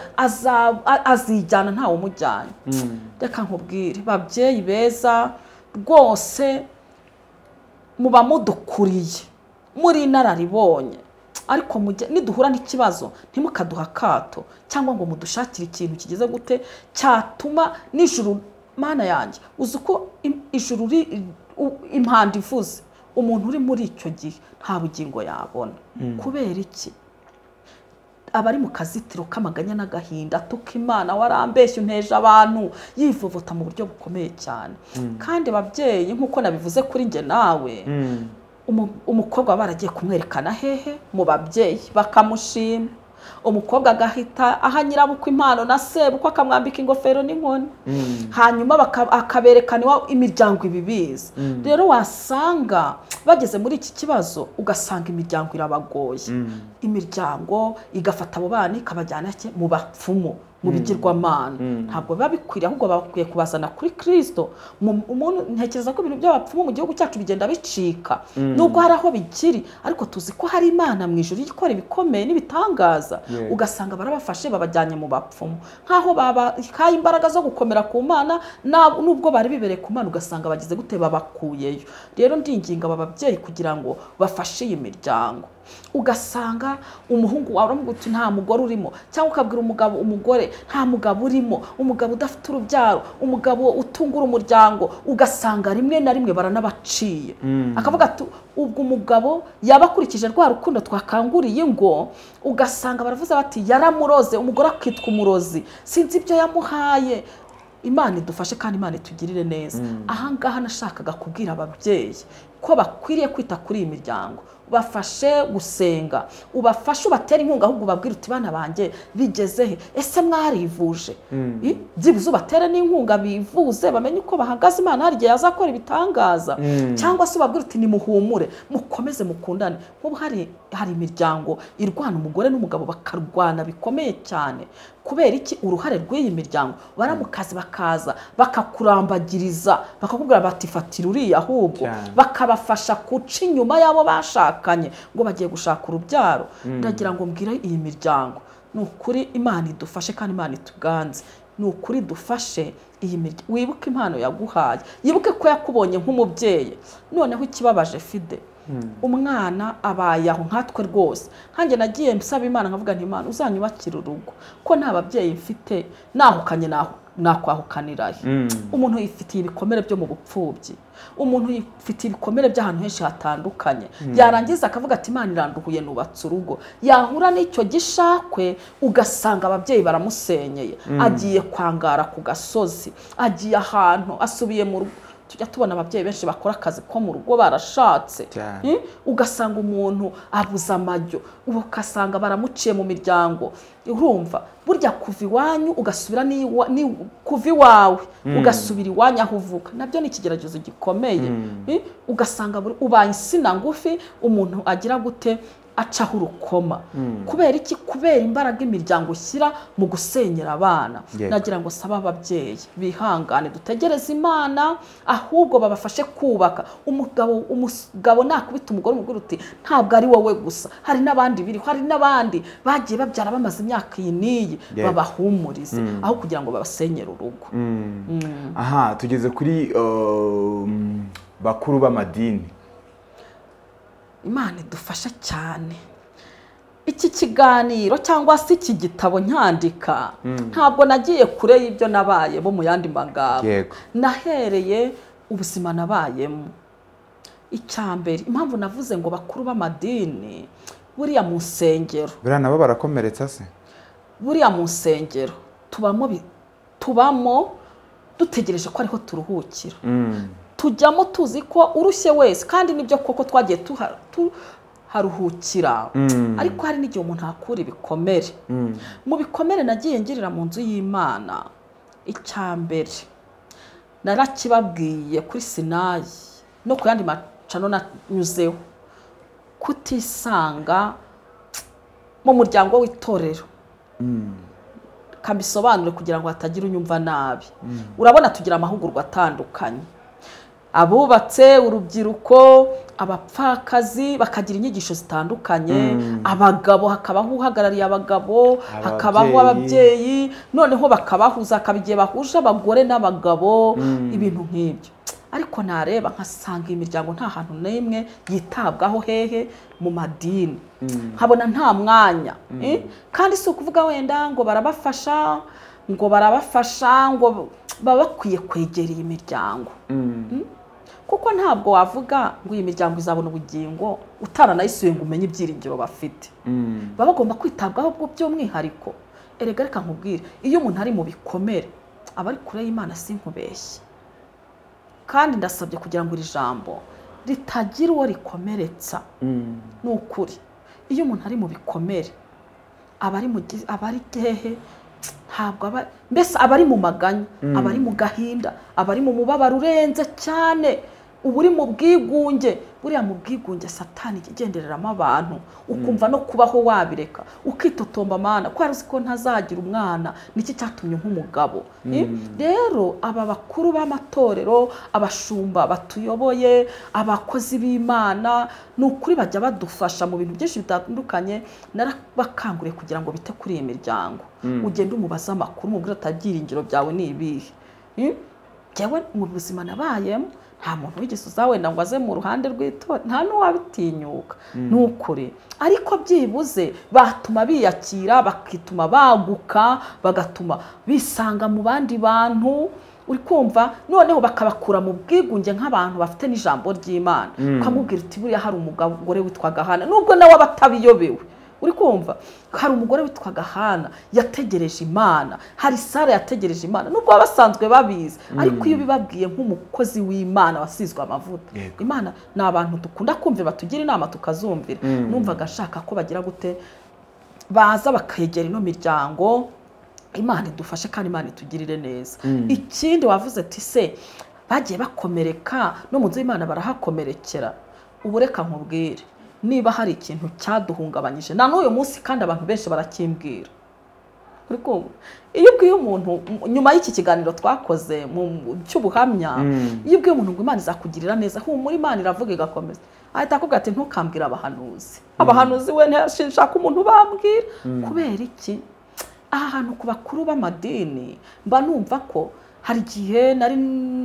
azijyana ntawe umujyanye reka nkubwire babyeyi beza rwose muba mudukuriye muri inararibonye ariko niduhura n'ikibazo ntimukaduha akato cyangwa ngo mudushakire ikintu kigeze gute cyatuma n'ijuru Mana yanjye uzi uko ijuru impanda ivuze umuntu uri muri icyo gihe nta bugingo yabona kubera iki abari mu kazitiro k'amaganya n'agahinda tuka Imana warambeshye unteje abantu yivovota mu buryo bukomeye cyane kandi babyeyi nkuko nabivuze kuri nge nawe umukobwa baragiye kumwerekana hehe mu babyeyi bakamushima umukobwa agahita aha nyirabukwe impano na sebukwe akamwambika ingofero n'inkoni hanyuma akaberekana imiryango ibibizi rero wasanga bageze muri iki kibazo ugasanga imiryango irabagoye imiryango igafata abo bana ikabajyana mu bapfumu mu bigirwamana ntabwo biba bikwiriye ahubwo bakwiye kubazana kuri Kristo umuntu ntekereza ko ibintu by'abapfumu mu gihugu cyacu bigenda bicika nubwo hari aho bikiri ariko tuzi ko hari Imana mu ijuru ikora ibikomeye n'ibitangaza ugasanga barabafashe babajyanye mu bapfumu nkaho babahaye imbaraga zo gukomera ku Mana nubwo bari bibereye ku Mana ugasanga bagize gute babakuyeyo rero ndinginga aba babyeyi kugira ngo bafashe iyi miryango ugasanga umuhungu wawe uramubwira nta mugore urimo cyangwa ukabwira umugore nta mugabo urimo umugabo udafite urubyaro umugabo utungura umuryango ugasanga rimwe na rimwe baranabaciye akavuga ati ubwo umugabo yabakurikije rwa rukundo twakanguriye ngo ugasanga baravuze bati yaramuroze umugore akitwa umurozi sinzi ibyo yamuhaye Imana idufashe kandi Imana itugirire neza aha ngaha nashakaga kubwira ababyeyi ko bakwiriye kwita kuri iyi miryango, bafashe gusenga, ubafashe ubatera inkunga, ahubwo babwira uti bana banjye bigezehe, ese mwarivuje, byibuze ubatere n'inkunga bivuze bamenye uko bahagaze, Imana hari igihe yazakora ibitangaza, cyangwa se ubabwira uti nimuhumure mukomeze mukundane. Nk'ubu hari imiryango irwana, umugore n'umugabo bakarwana bikomeye cyane. Kubera iki? Uruhare rw'iyi miryango, baramukazi bakaza bakakurambagiriza, bakakubwira bati fatira uriya, ahubwo bakabafasha kuca inyuma yabo bashakanye ngo bagiye gushaka urubyaro. Ndagira ngo mbwire iyi miryango, ni ukuri Imana idufashe kandi Imana ituganze, ni ukuri dufashe iyi miryango. Wibuke impano yaguhaye, yibuke ko yakubonye nk'umubyeyi. Noneho ikibabaje Fide, umwana abaye aho nkatwe rwose. Nkanjye nagiye nsaba Imana nkavuga nti Imana uzanyubakira urugo, ko nta babyeyi mfite, nahukanye nakwahukanirahe. Umuntu yifitiye ibikomere byo mu bupfubyi, umuntu yifitiye ibikomere by'ahantu henshi hatandukanye, yarangiza akavuga ati Imana iranduhuye nubatse urugo, yahura n'icyo gishakwe ugasanga ababyeyi baramusenyeye, agiye kwangara ku gasozi, agiye ahantu asubiye mu rugo. Tujya tubona ababyeyi benshi bakora akazi ko mu rugo barashatse, ugasanga umuntu abuza amajyo, ugasanga baramuciye mu miryango. Urumva burya kuva iwanyu ugasubira kuva iwawe ugasubira iwanyu aho uvuka, nabyo ni ikigeragezo gikomeye. Ugasanga ubaye insina ngufi, umuntu agira gute, acaho urukoma. Kubera iki? Kubera imbaraga imiryango ishyira mu gusenyera abana. Nagira ngo saba ababyeyi bihangane, dutegereze Imana, ahubwo babafashe kubaka. Umugabo nakubita umugore umubwira uti ntabwo ari wowe gusa, hari n'abandi biri, hari n'abandi bagiye babyara bamaze imyaka iyi n'iyi, babahumurize aho kugira ngo babasenyere urugo. Aha, tugeze kuri bakuru b'amadini. Imana idufasha cyane. Iki kiganiro cyangwa se iki gitabo nyandika, ntabwo nagiye kure y'ibyo nabaye bo mu yandi magambo. Nahereye ubuzima nabayemo. Icyambere, impamvu navuze ngo bakuru b'amadini, buriya mu nsengero, buriya nabo barakomeretsa se. Buriya mu nsengero tubamo dutegereje ko ariho turuhukira. Tujyamo tuzi ko urushye wese, kandi nibyo koko twagiye tuharuhukira, ariko hari n'igihe umuntu akura ibikomere. Mu bikomere nagiye ngirira mu nzu y'Imana, icyambere narakibabwiye kuri SINAI no ku yandi macano nanyuzeho, kutisanga mu muryango w'itorero. Kabisobanure kugira ngo hatagira unyumva nabi. Urabona tugira amahugurwa atandukanye, abubatse, urubyiruko, abapfakazi bakagira inyigisho zitandukanye, abagabo hakabaho uhagarariye abagabo, hakabaho ababyeyi, noneho bakabahuza, akabigiye bahuje abagore n'abagabo, ibintu nk'ibyo. Ariko nareba nkasanga imiryango nta hantu n'imwe yitabwaho hehe mu madini, nkabona nta mwanya. Kandi si ukuvuga wenda ngo barabafasha, ngo baba bakwiye kwegera iyi miryango. Kuko ntabwo wavuga ngo iyi miryango izabona ubugingo utaranayisuye ngo umenye ibyiringiro bafite. Baba bagomba kwitabwaho by'umwihariko. Erega reka nkubwire, iyo umuntu ari mu bikomere aba ari kure y'Imana, sinkubeshye. Kandi ndasabye kugira ngo iri jambo ritagira uwo rikomeretsa. Ni ukuri, iyo umuntu ari mu bikomere aba ari hehe, ntabwo mbese aba ari mu maganya, aba ari mu gahinda, aba ari mu mubabaro urenze cyane, uba uri mu bwigunge. Buriya mu bwigunge Satani igendereramo abantu, ukumva no kubaho wabireka, ukitotomba Mana ko uzi ko ntazagira umwana, niki cyatumye nk'umugabo. Rero aba bakuru b'amatorero, abashumba batuyoboye, abakozi b'Imana, ni ukuri bajya badufasha mu bintu byinshi bitandukanye. Narabakanguriye kugira ngo bite kuri iyi miryango. Ugende umubaza amakuru, umubwire atagyiringiro byawe ni ibihe. Jewe mu buzima nabayemo nta muntu wigeze uzawenda ngo aze mu ruhande rw'itora, nta n'uwabitinyuka. Ni ukuri, ariko byibuze batuma biyakira, bakituma baguka, bagatuma bisanga mu bandi bantu. Uri kumva? Noneho bakabakura mu bwigunge nk'abantu bafite n'ijambo ry'Imana. Ukamubwira uti buriya hari umugore witwa Gahana, nubwo nawe abatabiyobewe, uri kumva hari umugore witwaga Hana yategereje Imana, hari Sara yategereje Imana nubwo basanzwe babizi, ariko iyo bibabwiye nk'umukozi w'Imana wasizwe amavuta. Imana ni abantu dukunda kumva batugira inama tukazumvira. Numvaga ashaka ko bagira gute baza bakegera ino miryango, Imana idufashe kandi Imana itugirire neza. Ikindi wavuze ati se bagiye bakomereka no mu nzu y'Imana barahakomerekera. Ubureka nkubwire niba hari ikintu cyaduhungabanyije na n'uyu munsi kandi abantu benshi barakimbwira. Uri kumva iyo ubwiye umuntu nyuma y'iki kiganiro twakoze mu cy'ubuhamya, iyo ubwiye umuntu ngo Imana izakugirira neza, muri Imana iravuga igakomeza, ahita akubwira ati ntukambwire abahanuzi. Abahanuzi we ntashaka umuntu bambwira. Kubera iki? Aha hantu ku bakuru b'amadini mba numva ko hari igihe nari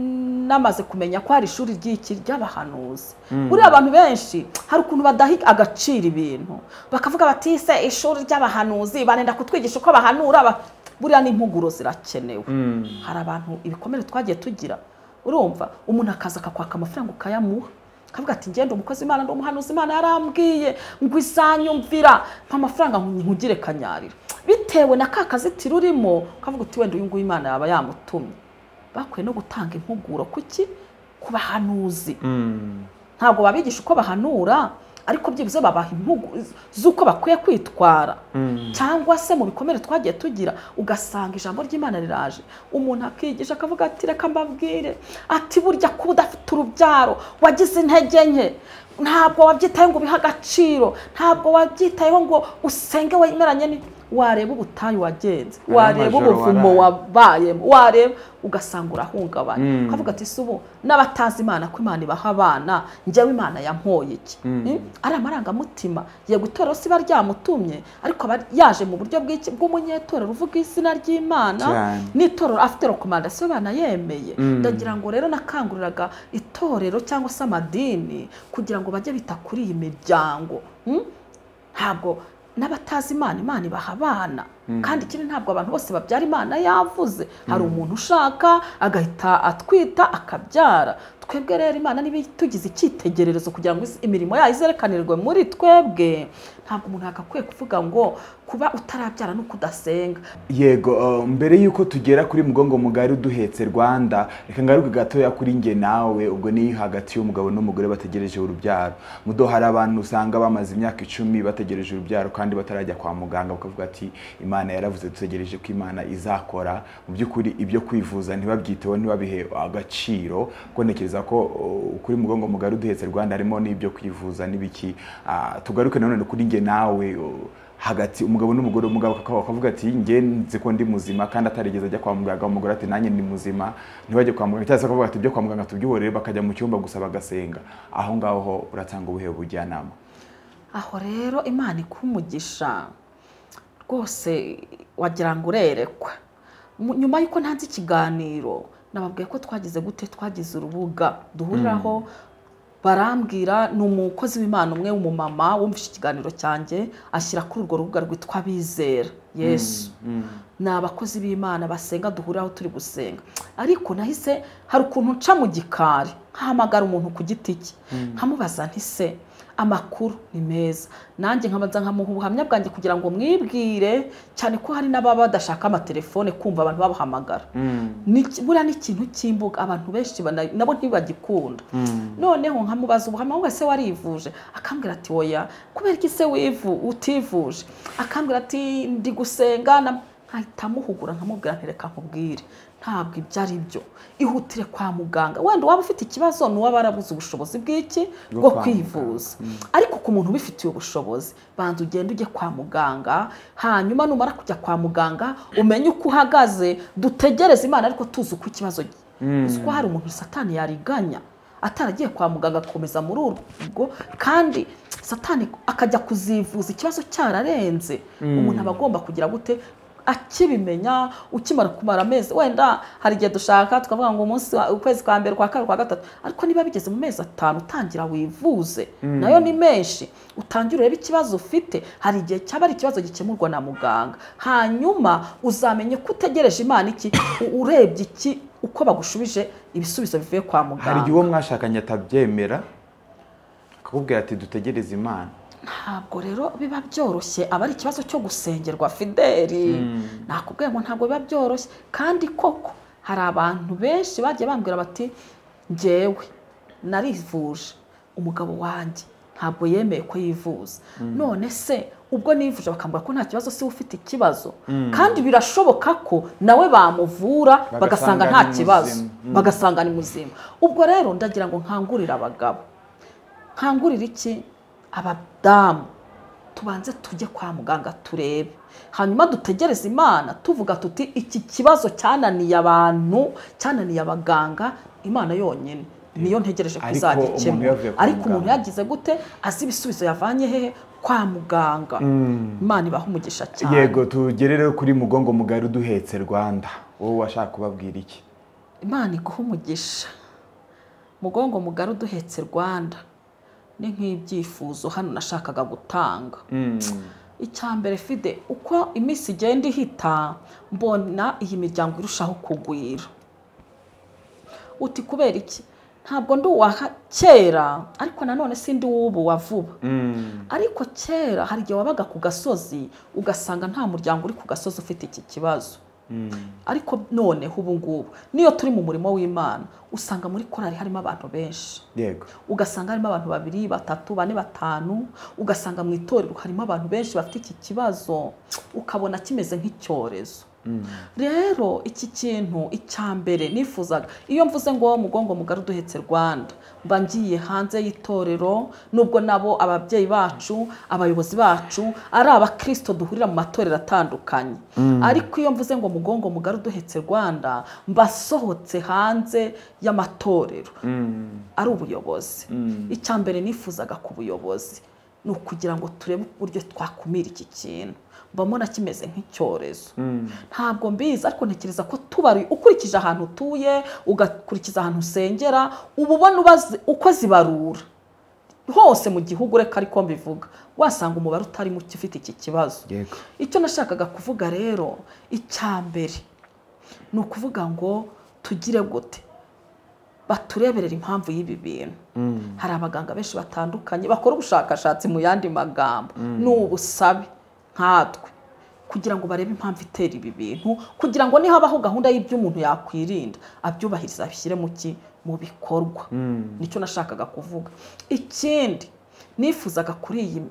namaze kumenya ko hari ishuri ry'abahanuzi. Buri abantu benshi hari ukuntu badaha agaciro ibintu, bakavuga bati se ishuri ry'abahanuzi banenda kutwigisha uko bahanura. Buriya n'impuguro zirakenewe. Hari abantu ibikomere twagiye tugira, urumva umuntu akaza akakwaka amafaranga ukayamuha, akavuga ati ngende umukozi Imana ndo umuhanuzi Imana yarambwiye ngo izanyumvira mpa amafaranga nkugire kanyarira, bitewe na kakazitiro urimo ukavuga uti wenda uyu nguyu Imana yaba yamutumye. Bakwiye no gutanga impuguro kuki ku bahanuzi. Ntabwo babigisha uko bahanura, ariko byibuze babaha impuguro z'uko bakwiye kwitwara. Cyangwa se mu bikomere twagiye tugira ugasanga ijambo ry'Imana riraje, umuntu akigisha akavuga ati reka mbabwire ati burya kuba udafite urubyaro wagize intege nke, ntabwo wabyitayeho ngo ubihe agaciro, ntabwo wabyitayeho ngo usenge wemeranye wareba ubutayu wagenze, wareba ubuvumo wabayemo, wareba ugasanga urahungabanye. Ukavuga ati subu n'abatazi Imana ko Imana ibaha abana, njyewe Imana yampoye iki? Ari amarangamutima yego itorero siba ryamutumye, ariko yaje mu buryo bw'umunyetorero ruvuga izina ry'Imana, n'itorero afite recommandation bana yemeye. Ndagira ngo rero nakanguriraga itorero cyangwa se amadini kugira ngo bajye bita kuri iyi miryango. Ntabwo n'abatazi Imana, Imana ibaha abana, kandi ikindi ntabwo abantu bose babyara Imana yavuze. Hari umuntu ushaka agahita atwita akabyara. Twebwe rero Imana niba tugize icyitegererezo kugira ngo imirimo yayo izerekanirwe muri twebwe, ntabwo umuntu akakwiye kuvuga ngo kuba utarabyara no kudasenga. Yego, mbere yuko tugera kuri mugongo mugari uduhetse Rwanda, reka ngaruke gatoya kuri nge nawe. Ubwo ni hagati y'umugabo n'umugore bategereje urubyaro. Mudo hari abantu usanga bamaze imyaka 10 bategereje urubyaro kandi batarajya kwa muganga, bakavuga ati Imana yaravuze dutegereje ko Imana izakora. Mu by'ukuri ibyo kwivuza ntibabyiteho, ntibabihe agaciro. Ko ntekereza ko kuri mugongo mugari uduhetse Rwanda harimo n'ibyo kwivuza n'ibiki. Tugaruke none kuri nge nawe, hagati umugabo n'umugore, umugabo akavuga ati nge nzi ko ndi muzima kandi atarigeze ajya kwa muganga, umugore ati nanjye ndi muzima ntibajye kwa muganga, cyangwa akavuga ati byo kwa muganga tubyihorere bakajya mu cyumba gusa bagasenga. Aho ngaho uratanga ubuhe bujyanama? Aho rero Imana ikumugisha rwose wagira ngo urerekwa. Nyuma yuko ntanze ikiganiro nababwiye ko twagize gute, twagize urubuga duhuriraho, barambwira ni umukozi w'Imana umwe w'umumama wumvise ikiganiro cyanjye ashyira kuri urwo rubuga rwitwa Bizera Yesu. Ni abakozi b'Imana basenga duhuriraho turi gusenga, ariko nahise hari ukuntu nca mu gikari nkahamagara umuntu ku giti cye nkamubaza nti se amakuru ni meza, nanjye nkabanza nkamuha ubuhamya bwanjye kugira ngo mwibwire, cyane ko hari n'ababa badashaka amatelefone kumva abantu babahamagara. Buriya ni ikintu cy'imbuga abantu benshi nabo ntibagikunda. Noneho nkamubaza ubuhamya ngo se warivuje, akambwira ati oya. Kubera iki se utivuje? Akambwira ati ndi gusenga. Nkahita muhugura nkamubwira ntereka nkubwire ntabwo ibyo ari byo, ihutire kwa muganga. Wenda waba ufite ikibazo n'uwaba arabuze ubushobozi bw'iki bwo kwivuza, ariko ku muntu ubifitiye ubushobozi banza ugende ujye kwa muganga, hanyuma numara kujya kwa muganga umenye uko uhagaze. Dutegereze Imana ariko tuzi uko ikibazo uzi ko hari umuntu Satani yariganya ataragiye kwa muganga akomeza muri urwo, kandi Satani akajya kuzivuza ikibazo cyararenze. Umuntu aba agomba kugira gute akibimenya ukimara kumara amezi. Wenda hari igihe dushaka tukavuga ngo ukwezi kwa mbere, kwa kabiri, kwa gatatu, ariko niba bigeze mu mezi 5 utangira wivuze, nayo ni menshi. Utangira urebe ikibazo ufite, hari igihe cyaba ari ikibazo gikemurwa na muganga, hanyuma uzamenye ko utegereje Imana iki, urebye iki uko bagushubije ibisubizo bivuye kwa muganga. Hari igihe uwo mwashakanye atabyemera akakubwira ati dutegereze Imana. ntabwo rero biba byoroshye, aba ari ikibazo cyo gusengerwa Fideli. Nakubwiye ngo ntabwo biba byoroshye, kandi koko hari abantu benshi bagiye bambwira bati njyewe narivuje, umugabo wanjye ntabwo yemeye ko yivuza. None se ubwo nivuje bakambwira ko nta kibazo, si ufite ikibazo, kandi birashoboka ko nawe bamuvura bagasanga nta kibazo, bagasanga ni muzima. Ubwo rero ndagira ngo nkangurira abagabo, nkangurira iki, abadamu, tubanze tujye kwa muganga turebe, hanyuma dutegereze Imana tuvuga tuti iki kibazo cyananiye abantu, cyananiye abaganga, Imana yonyine niyo ntegereje kuzagikemura. Ariko umuntu yagize gute, azi ibisubizo yavanye hehe, kwa muganga. Imana ibaha umugisha cyane. Yego, tugere rero kuri mugongo mugari uduhetse Rwanda, wowe washaka kubabwira iki? Imana iguha umugisha. Mugongo mugari uduhetse Rwanda ni nk'ibyifuzo hano nashakaga gutanga. Icyambere Fide, uko iminsi igenda ihita mbona iyi miryango irushaho kugwira. Uti kubera iki? Ntabwo ndi uwa kera, ariko nanone sindi ubu wa vuba. Ariko kera hari igihe wabaga ku gasozi ugasanga nta muryango uri ku gasozi ufite iki kibazo. Ariko none ubu ngubu niyo turi mu murimo w'Imana usanga muri korali harimo abantu benshi. Yego. Ugasanga harimo abantu 2, 3, 4, 5, ugasanga mu itorero harimo abantu benshi bafite iki kibazo, ukabona kimeze nk'icyorezo. Rero iki kintu icyambere nifuzaga, iyo mvuze ngo mugongo mugari uduhetse Rwanda, mba ngiye hanze y'itorero, nubwo nabo ababyeyi bacu, abayobozi bacu ari abakristo duhurira mu matorero atandukanye. Ariko iyo mvuze ngo mugongo mugari uduhetse Rwanda, mba sohotse hanze y'amatorero, ari ubuyobozi. Icyambere nifuzaga ku buyobozi ni ukugira ngo turebe uburyo twakumira iki kintu, mbamona kimeze nk'icyorezo. Ntabwo mbizi, ariko ntekereza ko tubari ukurikije ahantu utuye, ugakurikiza ahantu usengera, ububona ubazi uko zibarura hose mu gihugu, reka ariko mbivuga, wasanga umubare utari muke ufite iki kibazo. Icyo nashakaga kuvuga rero, icyambere ni ukuvuga ngo tugire gute, batureberera impamvu y'ibi bintu. Hari abaganga benshi batandukanye bakora ubushakashatsi, mu yandi magambo n'ubusabe nkatwe, kugira ngo barebe impamvu itera ibi bintu, kugira ngo nihabaho gahunda y'ibyo umuntu yakwirinda abyubahiriza, abishyire mu bikorwa. Nicyo nashakaga kuvuga. Ikindi nifuzaga kuri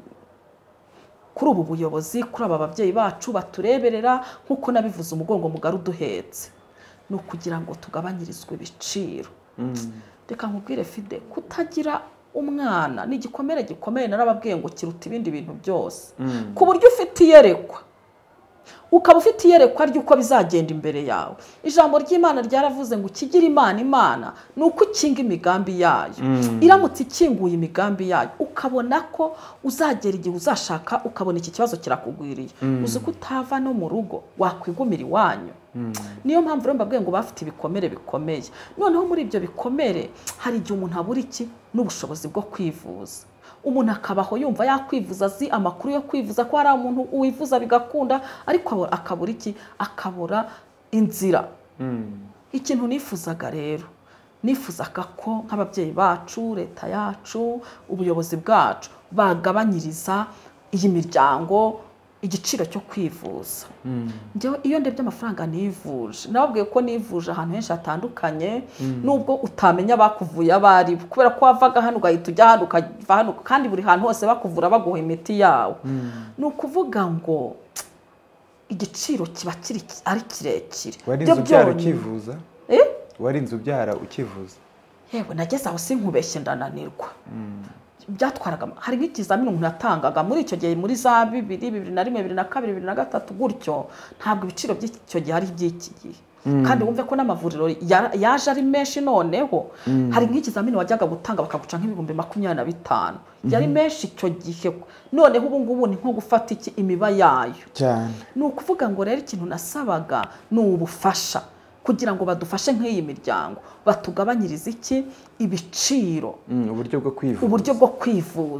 ubu buyobozi, kuri aba babyeyi bacu batureberera, nk'uko nabivuze umugongo mugari uduhetse, ni ukugira ngo tugabanyirizwe ibiciro. Reka nkubwire Fide, kutagira umwana ni igikomere gikomeye, narababwiye ngo kiruta ibindi bintu byose. Ku buryo ufite iyerekwa, ukaba ufite iyerekwa ry'uko bizagenda imbere yawe. Ijambo ry'Imana ryaravuze ngo kigira Imana ni uko ikinga imigambi yayo. Iramutse ikinguye imigambi yayo, ukabona ko uzagera igihe uzashaka ukabona iki kibazo kirakugwiriye, uzi ko utava no mu rugo wakwigumira iwanyu. Niyo mpamvu rero mbabwiye ngo bafite ibikomere bikomeye. Noneho muri ibyo bikomere hari igihe umuntu abura iki, n'ubushobozi bwo kwivuza. Umuntu akabaho yumva yakwivuza, azi amakuru yo kwivuza ko hari umuntu uwivuza bigakunda, ariko akabura iki, akabura inzira. Ikintu nifuzaga rero, nifuzaga ko nk'ababyeyi bacu, leta yacu, ubuyobozi bwacu bagabanyiriza iyi miryango igiciro cyo kwivuza. Njyewe iyo ndebye amafaranga nivuje, nababwiye ko nivuje ahantu henshi hatandukanye, nubwo utamenya bakuvuye abari, kubera ko wavaga hano ugahita ujya hano ukava hano, kandi buri hantu hose bakuvura baguha imiti yawe. Ni ukuvuga ngo igiciro kiba ari kirekire. Warinze ubyara ukivuza? Warinze ubyara ukivuza? Yewe nageze aho sinkubeshye ndananirwa. Byatwaraga, hari nk'ikizamini umuntu yatangaga muri icyo gihe, muri za 2001, 2002, 2003 gutyo, ntabwo ibiciro by'icyo gihe ari iby'iki gihe. Kandi wumve ko n'amavuriro yaje ari menshi. Noneho hari nk'ikizamini wajyaga gutanga bakaguca nk'ibihumbi 25, yari menshi icyo gihe. Noneho ubu ngubu ni nko gufata iki imiba yayo cyane. Ni ukuvuga ngo rero ikintu nasabaga ni ubufasha, kugira ngo badufashe nk'iyi miryango, batugabanyirize iki ibiciro, uburyo bwo kwivuza. Uburyo bwo kwivuza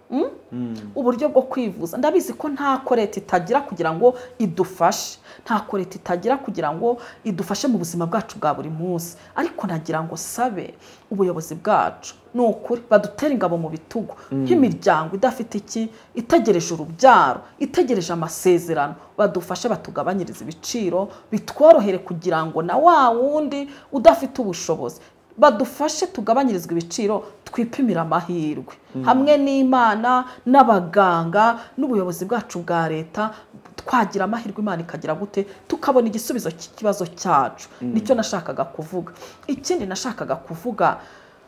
uburyo bwo kwivuza. Ndabizi ko nta koreta itagira kugira ngo idufashe, nta koreta itagira kugira ngo idufashe mu buzima bwacu bwa buri munsi, ariko nagira ngo sabe ubuyobozi bwacu nukuri badutera ingabo mu bitugu nk'imiryango idafite iki, itegereje urubyaro, itegereje amasezerano, badufashe batugabanyiriza ibiciro, bitworohere kugira ngo na wa wundi udafite ubushobozi badufashe tugabanyirizwa ibiciro, twipimira amahirwe hamwe n'Imana n'abaganga n'ubuyobozi bwacu bwa leta, twagira amahirwe Imana ikagira gute tukabona igisubizo cy'ikibazo cyacu. Nicyo nashakaga kuvuga. Ikindi nashakaga kuvuga,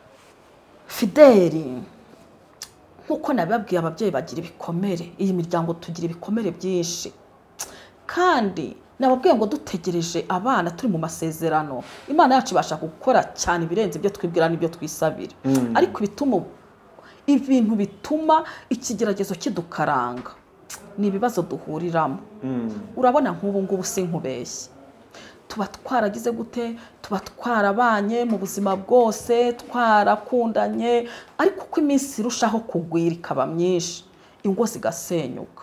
Fideli, nkuko nababwiye ababyeyi bagira ibikomere, iyi miryango tugira ibikomere byinshi, kandi nababwiye ngo dutegereje abana turi mu masezerano, Imana yacu ibasha gukora cyane ibirenze ibyo twibwira n'ibyo twisabira, ariko ibintu bituma ikigeragezo kidukaranga ni ibibazo duhuriramo. Urabona nk'ubu ngubu sinkubeshye, tuba twaragize gute, tuba twarabanye mu buzima bwose, twarakundanye, ariko uko iminsi irushaho kugwira ikaba myinshi, ingo zigasenyuka,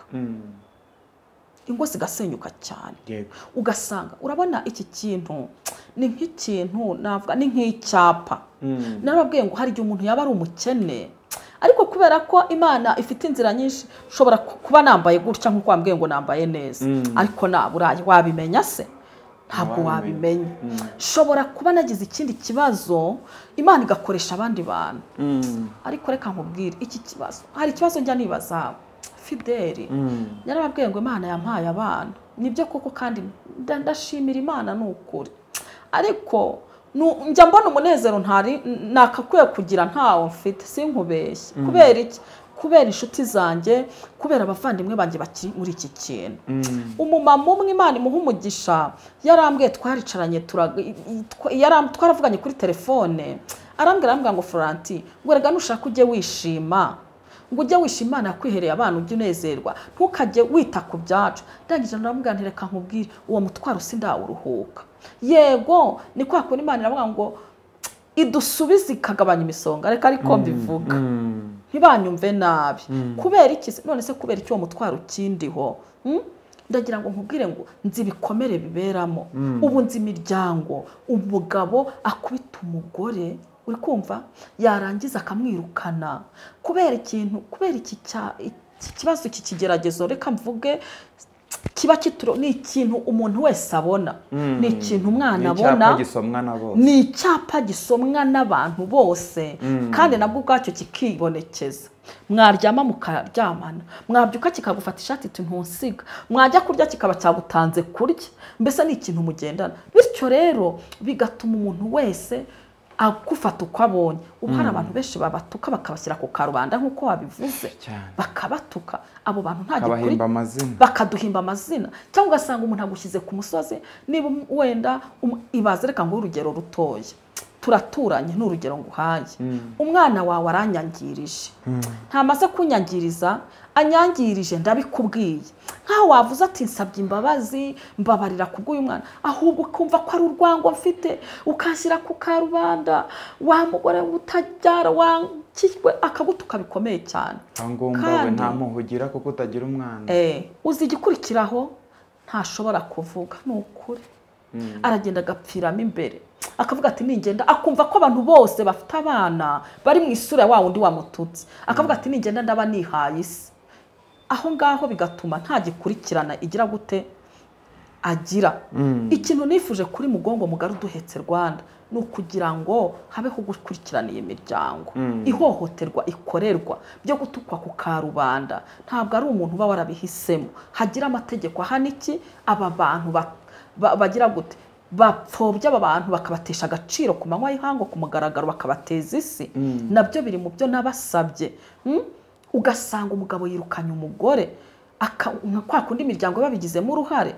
ingo zigasenyuka cyane. Ugasanga urabona iki kintu ni nk'ikintu navuga ni nk'icyapa. Narababwiye ngo hari igihe umuntu yaba ari umukene, ariko kubera ko Imana ifite inzira nyinshi, ushobora kuba nambaye gutya nk'uko wambwiye ngo nambaye neza, ariko naburaye wabimenya se? Ntabwo wabimenya. Shobora kuba nagize ikindi kibazo, Imana igakoresha abandi bantu, ariko reka nkubwire iki kibazo, hari ikibazo njya nibaza, Fideli, yarababwiye ngo Imana yampaye abana, nibyo koko kandi ndashimira Imana n'ukuri, ariko njya mbona umunezero ntari nakakwiye kugira ntawo mfite, sinkubeshye. Kubera iki? Kubera inshuti zanjye, kubera abavandimwe banjye bakiri muri iki kintu. Umumama umwe Imana imuha umugisha yarambwiye, twaricaranye twaravuganye kuri telefone, arambwira ngo Florenti, ngo rega nushaka ujye wishima, ngo ujye wishima, Imana yakwihereye abana ujye unezerwa, ntukajye wita ku byacu. Ndangije ndamubwira nti reka nkubwire, uwo mutwaro sindawuruhuka. Yego ni kwa kundi Imana iravuga ngo idusubize ikagabanya imisonga, reka ariko mbivuga ntibanyumve nabi. Kubera iki? None se kubera iki uwo mutwaro ukindiho? Ndagira ngo nkubwire ngo nzi ibikomere biberamo. Ubu nzi imiryango, umugabo akubita umugore, uri kumva, yarangiza akamwirukana kubera ikintu, kubera iki kibazo, iki kigeragezo, reka mvuge kiba kituro, ni ikintu umuntu wese abona, ni ikintu umwana abona, ni icyapa gisomwa n'abantu bose, kandi nabwo ubwacyo kikibonekeza. Mwaryama mukaryamana, mwabyuka kikagufata ishati ntunsiga, mwajya kurya kikaba cyagutanze kurya, mbese ni ikintu mugendana. Bityo rero bigatuma umuntu wese agufata uko abonye. Ubu hari abantu benshi babatuka bakabashyira ku karubanda nk'uko wabivuze, bakabatuka. Abo bantu nta gikuri, bakaduhimba amazina, cyangwa ugasanga umuntu agushyize ku musozi. Niba wenda ibaze, reka ngo urugero rutoya, turaturanye n'urugero nguhaye, umwana wawe aranyangirije, ntamaze kunyangiriza, anyangirije ndabikubwiye, nkaho wavuze ati nsabye imbabazi, mbabarira kubw'uyu mwana, ahubwo ukumva ko ari urwango mfite, ukashyira ku karubanda, wa mugore utajyara wankijwe, akagutuka bikomeye cyane. Kandi nta muhugira kuko utagira umwana. Uzi igikurikiraho ntashobora kuvuga, ni ukuri. Aragenda agapfiramo imbere, akavuga ati ningenda, akumva ko abantu bose bafite abana bari mu isura wa wundi wamututse, akavuga ati ningenda ndaba nihaye isi. Aho ngaho bigatuma nta gikurikirana igira gute agira. Ikintu nifuje kuri Mugongo Mugari Uduhetse Rwanda ni ukugira ngo habeho gukurikirana iyi miryango. Ihohoterwa ikorerwa byo gutukwa ku karubanda ntabwo ari umuntu uba warabihisemo. Hagira amategeko ahana iki aba bantu bagira gute, bapfobya aba bantu bakabatesha agaciro ku manywa y'ihango, ku mugaragaro bakabateza isi. Nabyo biri mu byo nabasabye. Ugasanga umugabo yirukanye umugore, kwa kundi imiryango babigizemo uruhare,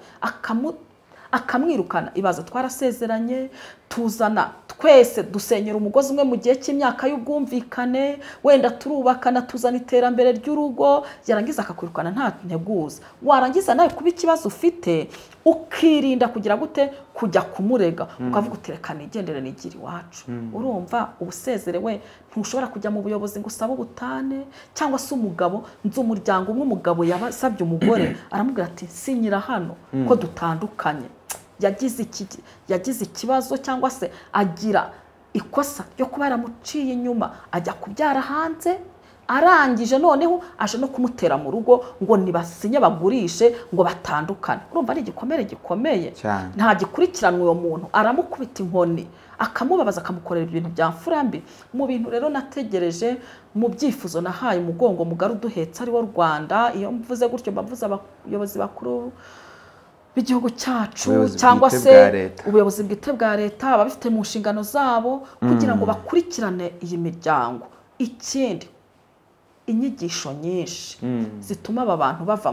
akamwirukana. Ibaza twarasezeranye, tuzana twese dusenyera umugozi umwe mu gihe cy'imyaka y'ubwumvikane, wenda turubakana, tuzana iterambere ry'urugo, yarangiza akakwirukana nta nteguza. Warangiza nawe kuba ikibazo ufite ukirinda kugira gute kujya kumurega ukavuga utereka nigendere nigira iwacu urumva ubusezerewe ntushobora kujya mu buyobozi ngo usabe ubutane cyangwa se umugabo nzi umuryango umwe umugabo yabasabye umugore aramubwira ati sinyira hano ko dutandukanye yagize ikibazo cyangwa se agira ikosa ryo kuba yaramuciye inyuma ajya kubyara hanze arangije noneho aje no kumutera mu rugo ngo nibasinye bagurishe ngo batandukane urumva ari igikomere gikomeye nta gikurikiranwa uwo muntu aramukubita inkoni akamubabaza akamukorera ibintu bya mfurambi mu bintu rero nategereje mu byifuzo nahaye umugongo mugari uduhetse ari wo Rwanda iyo mvuze gutyo mbavuze abayobozi bakuru b'igihugu cyacu cyangwa se ubuyobozi bwite bwa leta ababifite mu nshingano zabo kugira ngo bakurikirane iyi miryango ikindi inyigisho nyinshi zituma aba bantu bava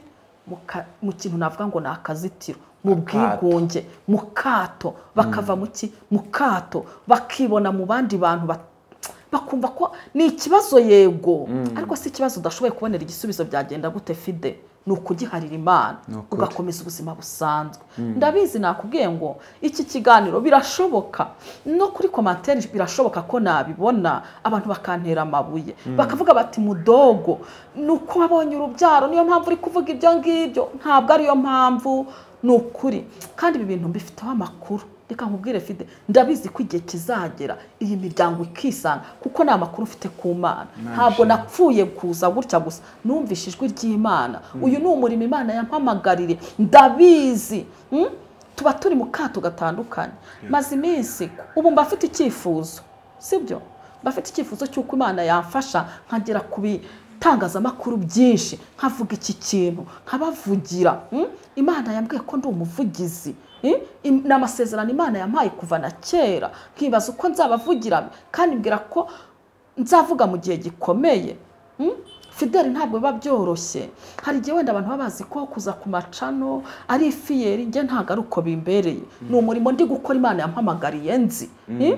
mu kintu navuga ngo ni akazitiro mu bwigunge mu kato bakava mu kato bakibona mu bandi bantu bakumva ko ni ikibazo yego ariko si ikibazo udashoboye kubonera igisubizo byagenda gute fide ni ukugiharira Imana ugakomeza ubuzima busanzwe ndabizi nakubwiye ngo iki kiganiro birashoboka no kuri commentaire birashoboka ko nabibona abantu bakantera amabuye bakavuga bati mudogo nuko wabonye urubyaro niyo mpamvu uri kuvuga ibyo ngibyo ntabwo ariyo mpamvu nukuri kandi ibi bintu mbifiteho amakuru reka nkubwire fide ndabizi ko igihe kizagera iyi miryango ikisanga kuko nta makuru ufite ku Mana ntabwo napfuye kuza gutya gusa numvishe ijwi ry'Imana uyu ni umurimo Imana yampamagarire ndabizi tuba turi mu kato gatandukanye maze iminsi ubu mbafite icyifuzo sibyo mbafite icyifuzo cy'uko Imana yamfasha nkagera ku bitangazamakuru byinshi nkavuga iki kintu nkabavugira Imana yambwiye ko ndi umuvugizi n'amasezerano Imana yampaye kuva na kera nkibaza uko nzabavugira kandi mbwira ko nzavuga mu gihe gikomeye Fideli ntabwo biba byoroshye hari igihe wenda abantu babazi ko kuza ku macano ari ifiyeri nge ntabwo ari uko bimbereye ni umurimo ndi gukora Imana yampamagariye nzi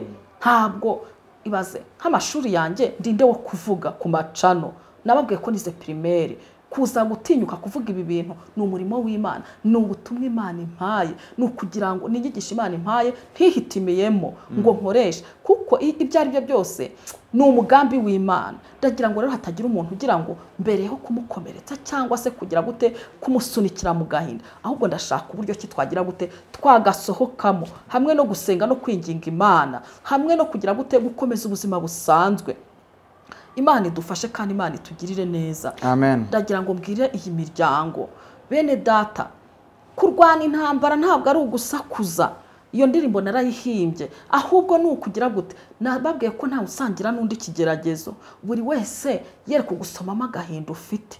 ntabwo ibaze nk'amashuri yanjye ndinde wo kuvuga ku macano nababwiye ko nize primaire kuza gutinyuka kuvuga ibi bintu ni umurimo w'Imana ni ubutumwa Imana impaye ni ukugira ngo nigigisha Imana impaye ntihitimiyemo ngo nkoreshe kuko ibyo ari byo byose ni umugambi w'Imana ndagira ngo rero hatagira umuntu ugira ngo mbereho kumukomeretsa cyangwa se kugira gute kumusunikira mu gahinda ahubwo ndashaka uburyo ki twagira gute twagasohokamo hamwe no gusenga no kwinginga Imana hamwe no kugira gute gukomeza ubuzima busanzwe Imana idufashe kandi Imana itugirire neza amen ndagira ngo mbwire iyi miryango bene data kurwana intambara ntabwo ari ugusakuza iyo ndirimbo narayihimbye ahubwo ni ukugira gute nababwiye ko nta usangira n'undi kigeragezo buri wese yereka gusomamo agahinda ufite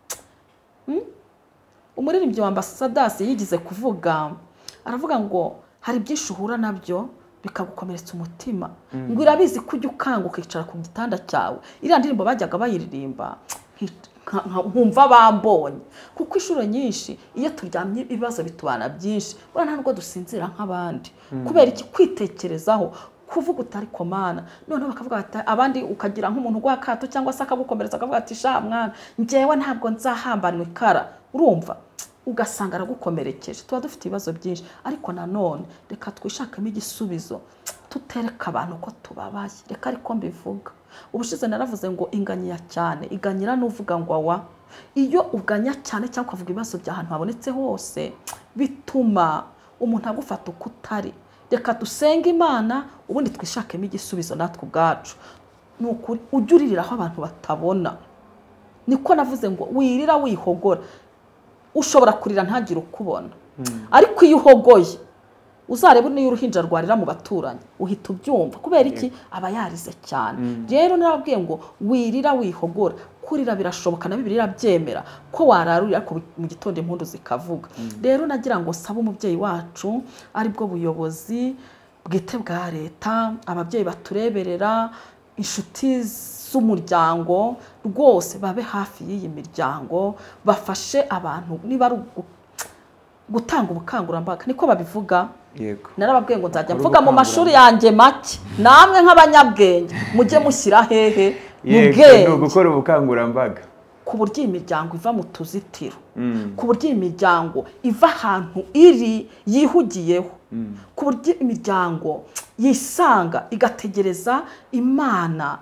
umuririmbyi wa Ambassadors yigize kuvuga aravuga ngo hari byinshi uhura nabyo bikagukomeretsa umutima ngo irabizi ko ujya ukanga ukicara ku gitanda cyawe iriya ndirimbo bajyaga bayiririmba nkumva bambonye kuko inshuro nyinshi iyo turyamye ibibazo bitubana byinshi urana nubwo dusinzira nk'abandi kubera iki kwitekerezaho kuvuga utari komana noneho bakavuga ati abandi ukagira nk'umuntu gwakato cyangwa se akagukomeretsa akavuga ati sha mwana ngewe ntabwo nzahambanwa ikara urumva ugasanga aragukomerekeje tuba dufite ibibazo byinshi ariko nanone reka twishakamo igisubizo tutereka abantu ko tubabaye reka ariko mbivuga ubushize naravuze ngo inganyira cyane iganyira n'uvuga ngo awa iyo uganya cyane cyangwa ukavuga ibibazo by'ahantu habonetse hose bituma umuntu agufata uko utari reka dusenge Imana ubundi twishakemo igisubizo natwe ubwacu nukuri ujyuririraho abantu batabona niko navuze ngo wirira wihogora ushobora kurira ntagire ukubona ariko iyo uhogoye uzarebe niyo uruhinja rwarira mu baturanyi uhita ubyumva kubera iki aba yarize cyane rero narabwiye ngo wirira wihogora kurira birashoboka na Bibiliya byemera ko wararurira ariko mu gitondo impundu zikavuga rero nagira ngo sabe umubyeyi wacu ari bwo buyobozi bwite bwa leta ababyeyi batureberera inshuti z'umuryango rwose babe hafi y'iyi miryango bafashe abantu niba ari gutanga ubukangurambaga niko babivuga yego narababwiye ngo nzajya mvuga mu mashuri yanjye make namwe nk'abanyabwenge mujye mushyira hehe mu bwenge no gukora ubukangurambaga ku buryo imiryango iva mu tuzitiro, ku buryo imiryango iva ahantu iri yihugiyeho, ku buryo imiryango yisanga igategereza Imana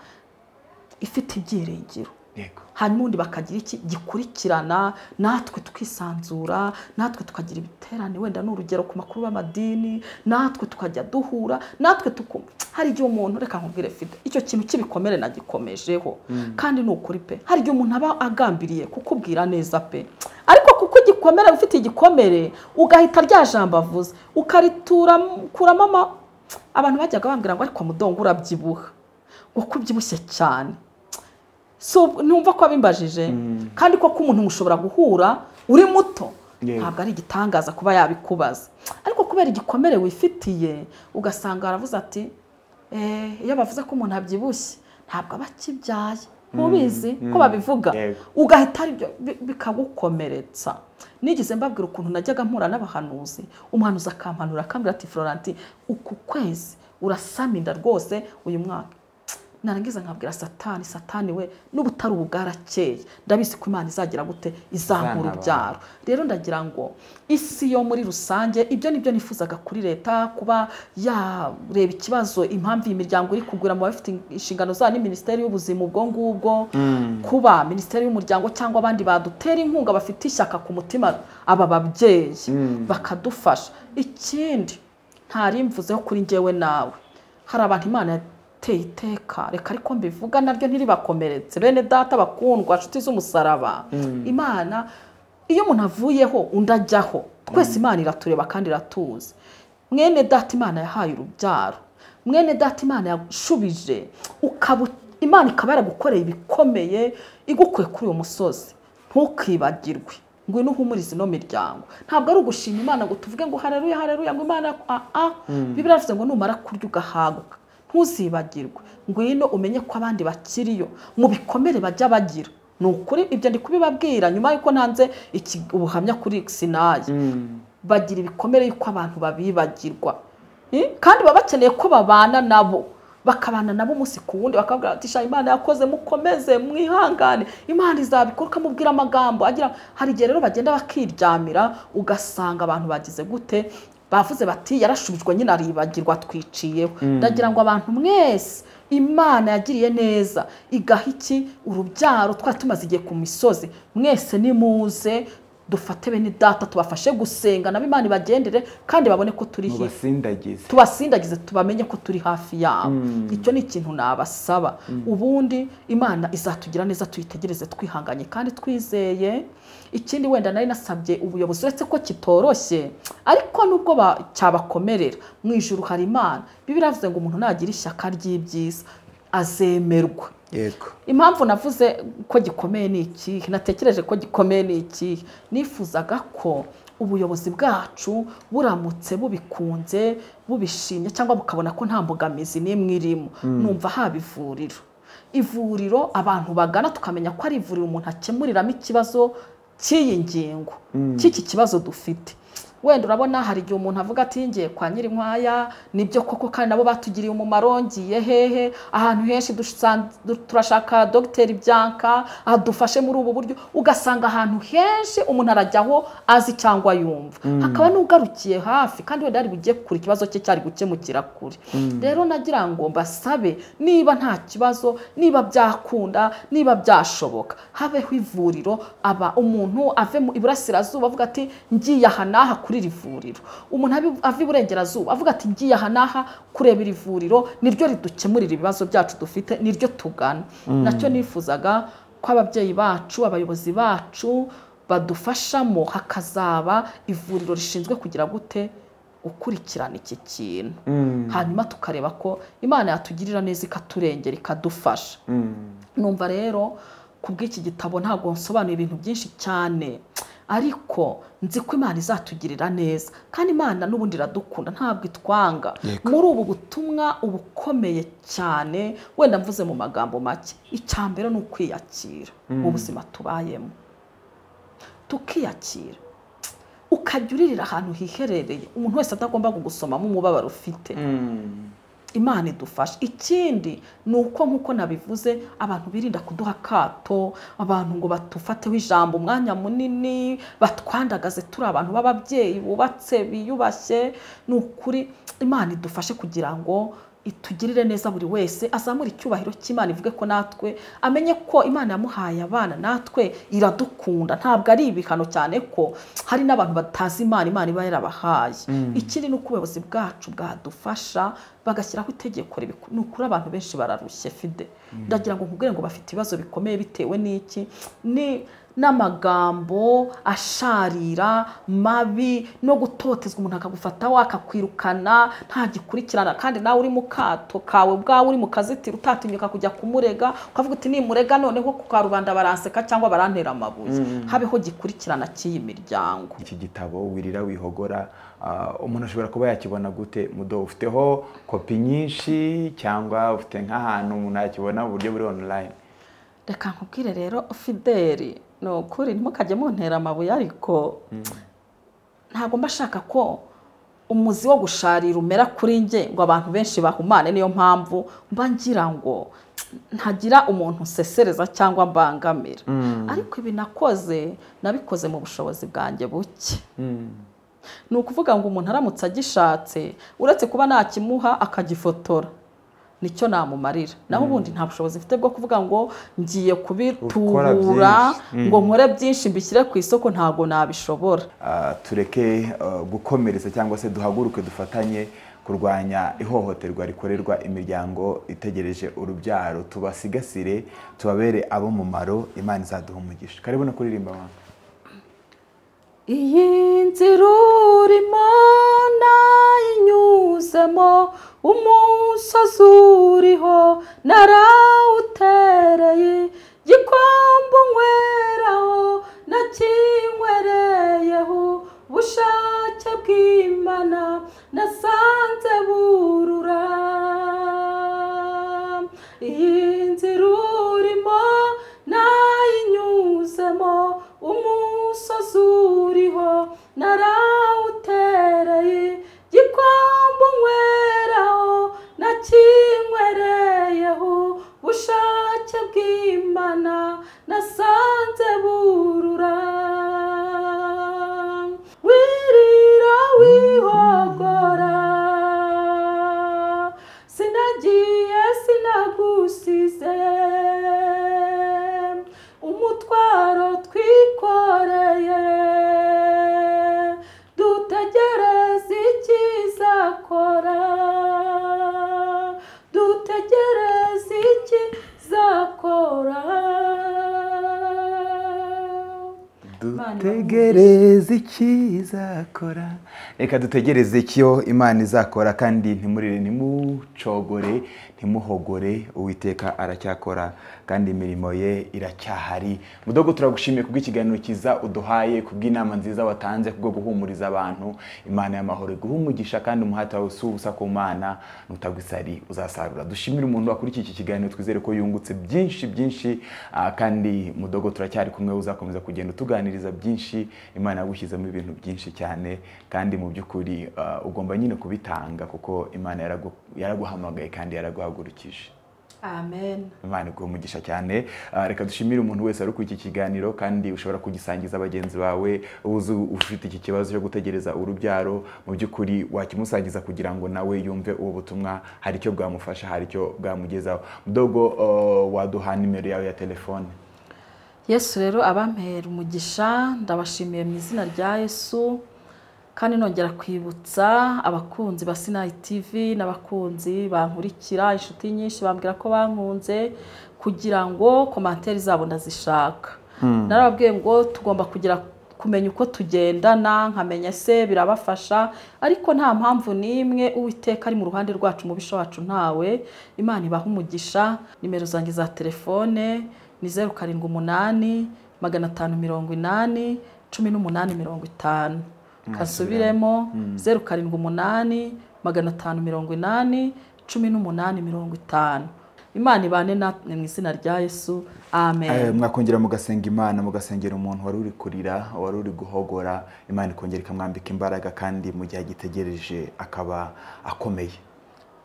ifite ibyiringiro. Hanyuma undi bakagira iki gikurikirana, natwe tukisanzura, natwe tukagira ibiterane, wenda n'urugero ku makuru y'amadini, natwe tukajya duhura, natwe hari igihe umuntu, reka nkubwire Fide, icyo kintu kibikomere nagikomejeho, kandi ni ukuri pe, hari igihe umuntu aba agambiriye kukubwira neza pe, ariko kuko igikomere, ufite igikomere ugahita rya jambo avuze ukaritura kurama. Abantu bajyaga bambwira ngo ariko mudongo urabyibuha, ngo kubyibushye cyane. So numva ko abimbajije, kandi ko umuntu mushobora guhura uri muto, ntabwo ari igitangaza kuba yabikubaza, ariko kubera igikomere wifitiye ugasanga aravuze ati iyo bavuze ko umuntu abyibushye ntabwo aba akibyaye, mubizi ko babivuga, ugahita aribyo bikagukomeretsa. Nigeze mbabwira ukuntu najyaga mpura n'abahanuzi, umuhanuzi akampanura akambwira ati Florenti, uku kwezi urasaminda rwose uyu mwaka. Narangiza nkabwira satani we n'ubutari ubwarakeye, ndabizi ko Imana izagira gute izamura urubyaro. Rero ndagira ngo isi yo muri rusange, ibyo nibyo nifuzaga kuri leta, kuba yareba ikibazo impamvu imiryango iri kugura mu bafite inshingano za ni Minisiteri y'Ubuzima ubwo ngubwo, kuba Minisiteri y'Umuryango cyangwa abandi badutera inkunga bafite ishyaka ku mutima, aba babyeyi bakadufasha. Ikindi ntari mvuzeho kuri njyewe nawe, hari abantu Imana iteka, reka ariko mbivuga naryo ntiribakomeretse, bene data bakundwa, nshuti z'umusaraba. Imana iyo umuntu avuyeho undajyaho, twese Imana iratureba kandi iratuzi. Mwene data Imana yahaye urubyaro, mwene data Imana yashubije, Imana ikaba yaragukoreye ibikomeye, igukuye kuri uwo musozi. Ntukibagirwe, ngwino uhumurize no miryango. Ntabwo ari ugushima Imana ngo tuvuge ngo haleluya haleluya ngo Imana Bibiliya ivuze ngo numara kurya ugahaguka. Ntuzibagirwe, ngwino umenye ko abandi bakiriyo mu bikomere bajya bagira. Ni ukuri ibyo ndi kubibabwira nyuma yuko nanze ubuhamya kuri SINAI. Bagira ibikomere yuko abantu babibagirwa, kandi baba bakeneye ko babana nabo, bakabana nabo umunsi ku wundi, bakabwira ati sha Imana yakoze, mukomeze mwihangane, Imana izabikora, ukamubwira amagambo agira. Hari igihe rero bagenda bakiryamira, ugasanga abantu bagize gute, bavuze bati yarashubijwe nyine aribagirwa twiciyeho. Ndagira ngo abantu mwese Imana yagiriye neza igaha iki urubyaro, twari tumaze igihe ku misozi, mwese nimuze dufate bene data tubafashe gusenga nabo Imana ibagendere kandi babone ko turi tubasindagize tubamenye ko turi hafi yabo. Icyo ni ikintu nabasaba. Ubundi Imana izatugira neza, tuyitegereze twihanganye kandi twizeye. Ikindi wenda nari nasabye ubuyobozi, uretse ko kitoroshye ariko nubwo cyabakomerera, mu ijuru hari Imana. Bibiliya ivuze ngo umuntu nagira ishyaka ry'ibyiza azemerwa. Impamvu navuze ko gikomeye ni iki, natekereje ko gikomeye ni iki, nifuzaga ko ubuyobozi bwacu buramutse bubikunze, bubishimye cyangwa bukabona ko nta mbogamizi n'imwe irimo, numva haba ivuriro abantu bagana, tukamenya ko ari ivuriro umuntu akemuriramo ikibazo cy'iyi ngingo, cy'iki kibazo dufite. Wenda urabona hari igihe umuntu avuga ati ngiye kwa Nyirinkwaya, nibyo koko kandi nabo batugiriye umumaro, ngiye hehe ahantu henshi turashaka Dr. Imyaka adufashe muri ubu buryo, ugasanga ahantu henshi umuntu arajyaho azi cyangwa yumva, hakaba n'ugarukiye hafi kandi wenda ari bugiye kuri ikibazo cye cyari gukemukira kuri. Rero nagira ngo mbasabe, niba nta kibazo, niba byakunda, niba byashoboka, habeho ivuriro, umuntu ave mu Iburasirazuba avuga ati ngiye aha n'aha kuri iri vuriro, umuntu ava Iburengerazuba avuga ati ngiye aha n'aha kureba iri vuriro, niryo ridukemurira ibibazo byacu dufite, niryo tugana. Nacyo nifuzaga ko ababyeyi bacu, abayobozi bacu badufashamo, hakazaba ivuriro rishinzwe kugira gute gukurikirana iki kintu, hanyuma tukareba ko Imana yatugirira neza ikaturengera ikadufasha. Numva rero kubw'iki gitabo ntabwo nsobanuye ibintu byinshi cyane, ariko nzi ko Imana izatugirira neza kandi Imana n'ubundi iradukunda, ntabwo itwanga. Muri ubu butumwa ubukomeye cyane, wenda mvuze mu magambo make, icyambere ni ukwiyakira mu buzima tubayemo, tukiyakira, ukajya uririra ahantu hiherereye, umuntu wese atagomba kugusomamo umubabaro ufite. Imana idufasha. Ikindi nuko nkuko nabivuze abantu birinda kuduha kato, abantu ngo batufateho ijambo umwanya munini, batwandagaze turi abantu b'ababyeyi bubatse biyubashye. Nukuri Imana idufashe kugira ngo itugirire neza buri wese, azamura icyubahiro cy'Imana, ivuge ko natwe amenye ko Imana yamuhaye abana, natwe iradukunda. Ntabwo ari ibihano cyane ko hari n'abantu batazi Imana iba yarabahaye. Ikindi nuko ubuyobozi bwacu bwadufasha bagashyiraho itegeko nukuri abantu benshi bararushye fide. Ndagira ngo nkubwire ngo bafite ibibazo bikomeye bitewe n'iki, ni n'amagambo asharira mabi no gutotezwa, umuntu akagufata wakakwirukana nta gikurikirana, kandi nawe uri mu kato kawe bwawe uri mu kazitiro utatinyuka kujya kumurega, ukavuga uti nimurega noneho ku karubanda baranseka cyangwa barantera amabuye. Habeho gikurikirana cy'iyi miryango. Iki gitabo wirira wihogora, umuntu ashobora kuba yakibona gute? Mudo, ufiteho kopi nyinshi cyangwa ufite nk'ahantu umuntu yakibona mu buryo buri online? Reka nkubwire rero Fideli, no kuri ntimukajye muntera amabuye, ariko ntabwo mbashaka ko umuzi wo gusharira umera kuri nge ngo abantu benshi bahumane. Niyo mpamvu mba ngira ngo ntagira umuntu usesereza cyangwa mbangamira. Ariko ibi nabikoze mu bushobozi bwanjye buke. Ni ukuvuga ngo umuntu aramutse agishatse, uretse kuba nakimuha akagifotora, nicyo namumarira. Naho ubundi nta bushobozi mfite bwo kuvuga ngo ngiye kubitubura ngo nkore byinshi mbishyire ku isoko, ntago nabishobora. Tureke gukomereza cyangwa se duhaguruke dufatanye kurwanya ihohoterwa rikorerwa imiryango itegereje urubyaro. Tubasigasire, tubabere abo mumaro. Imana izaduha umugisha. Karibu no kuririmba mama. Iyi nzira urimo nayinyuzemo, umusozi uriho narawutereye, gikombe unyweraho nakinywereyeho, ubushake bw'Imana nasanze burura. Iyi nzira urimo nayinyuzemo, umusozi uriho narawutereye, gikombe unyweraho nakinywereyeho, ubushake bw'Imana nasanze burura. Wirira wihogora, sinagiye sinagusize, umutwaro twikoreye dutegereze ikizakora, dutegereze ikizakora, dutegereze ikizakora. Reka dutegereze icyo Imana izakora, kandi ntimurire ntimucogore ntimuhogore. Uwiteka aracyakora kandi imirimo ye iracyahari. Mudogo, turagushimiye kubw'ikiganiro cyiza uduhaye, kubw'inama nziza watanze, kubwo guhumuriza abantu. Imana y'amahoro iguhe umugisha, kandi umuhati wawe ubusa ku Mana nutagwisari uzasarura. Dushimire umuntu wakurikiye iki kiganiro, twizere ko yungutse byinshi kandi Mudogo turacyari kumwe, uzakomeza kugenda utuganiriza byinshi. Imana yagushyizemo ibintu byinshi cyane, kandi mu by'ukuri ugomba nyine kubitanga, kuko Imana yaraguhamagaye kandi yaraguhagurukije. Amen. Imana iguhe umugisha cyane. Reka dushimire umuntu wese ari kuri iki kiganiro, kandi ushobora kugisangiza bagenzi bawe. Uzi ufite iki kibazo cyo gutegereza urubyaro, mu by'ukuri wakimusangiza kugira ngo nawe yumve ubu butumwa, hari icyo bwamufasha, hari icyo bwamugezaho. Mudogo, waduha nimero yawe ya telefone? Yesu rero abampera umugisha, ndabashimiye mu izina rya Yesu, kandi nongera kwibutsa abakunzi ba SINAI TV n'abakunzi bankurikira, inshuti nyinshi bambwira ko bankunze, kugira ngo commentaire zabo ndazishaka. Narababwiye ngo tugomba kumenya uko tugendana, nkamenya se birabafasha, ariko nta mpamvu n'imwe Uwiteka ari mu ruhande rwacu, mu bisho wacu ntawe. Imana ibaha umugisha. Nimero zanjye za telefone ni 078 580 1850. Kasubiremo 078 580 1850. Imana ibane namwe mu izina rya Yesu. Amen. Mwakongera mugasenga Imana, mugasengera umuntu wari uri kurira, wari uri guhogora. Imana ikongera ikamwambika imbaraga, kandi mu gihe agitegereje akaba akomeye.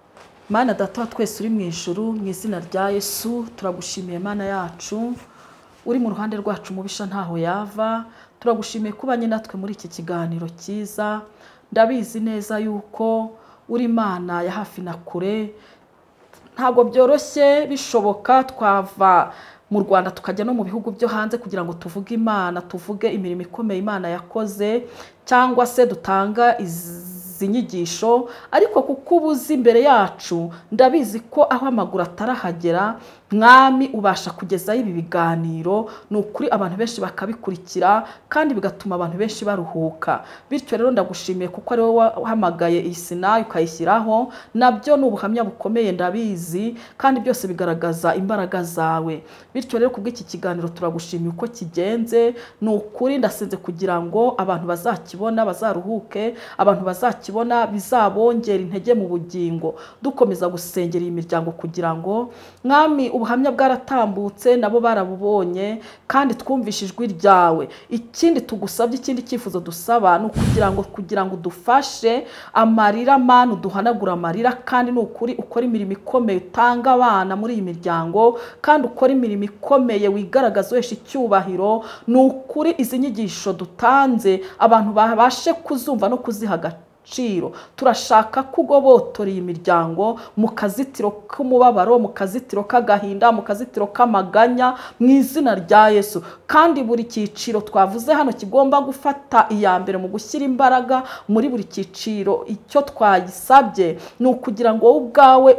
Mana data twese uri mu ijuru mu izina rya Yesu turagushimiye Mana yacu uri mu ruhande rwacu mubisha ntaho yava turagushimiye kubanye natwe muri iki kiganiro cyiza ndabizi neza yuko uri Mana ya hafi na kure ntago byoroshye bishoboka twava mu Rwanda tukajya no mu bihugu byo hanze kugira ngo tuvuge Imana tuvuge imirimo ikomeye Imana yakoze cyangwa se dutanga inyigisho ariko kuko ubuzi imbere yacu ndabizi ko aho amaguru atarahagera mwami ubasha kugezaho ibi biganiro nukuri abantu benshi bakabikurikira kandi bigatuma abantu benshi baruhuka bityo rero ndagushimiye kuko ari wowe wahamagaye iyi SINAI ukayishyiraho nabyo n'ubuhamya bukomeye ndabizi kandi byose bigaragaza imbaraga zawe bityo rero kubw'iki kiganiro turagushimiye uko kigenze nukuri ndasenze kugira ngo abantu bazakibona bazaruhuke abantu bazakibona bizabongera intege mu bugingo dukomeza gusengera iyi miryango kugira ngo mwami ubuhamya bwaratambutse nabo barabubonye kandi twumvishijwe ryawe ikindi tugusabye ikindi cyifuzo dusaba no kugira ngo dufashe amarira manu duhanagura amarira kandi n'ukuri ukora imirimo ikomeye utanga abana muri iyi miryango kandi ukora imirimo ikomeye wigaragaza wesha icyubahiro n'ukuri izi nyigisho dutanze abantu babashe kuzumva no kuzihaga turashaka kugobotora iyi miryango mu kazitiro k'umubabaro mu kazitiro k'agahinda mu kazitiro k'amaganya mu izina rya Yesu kandi buri cyiciro twavuze hano kigomba gufata iya mbere mu gushyira imbaraga muri buri cyiciro icyo twayisabye ni ukugira ngo wowe ubwawe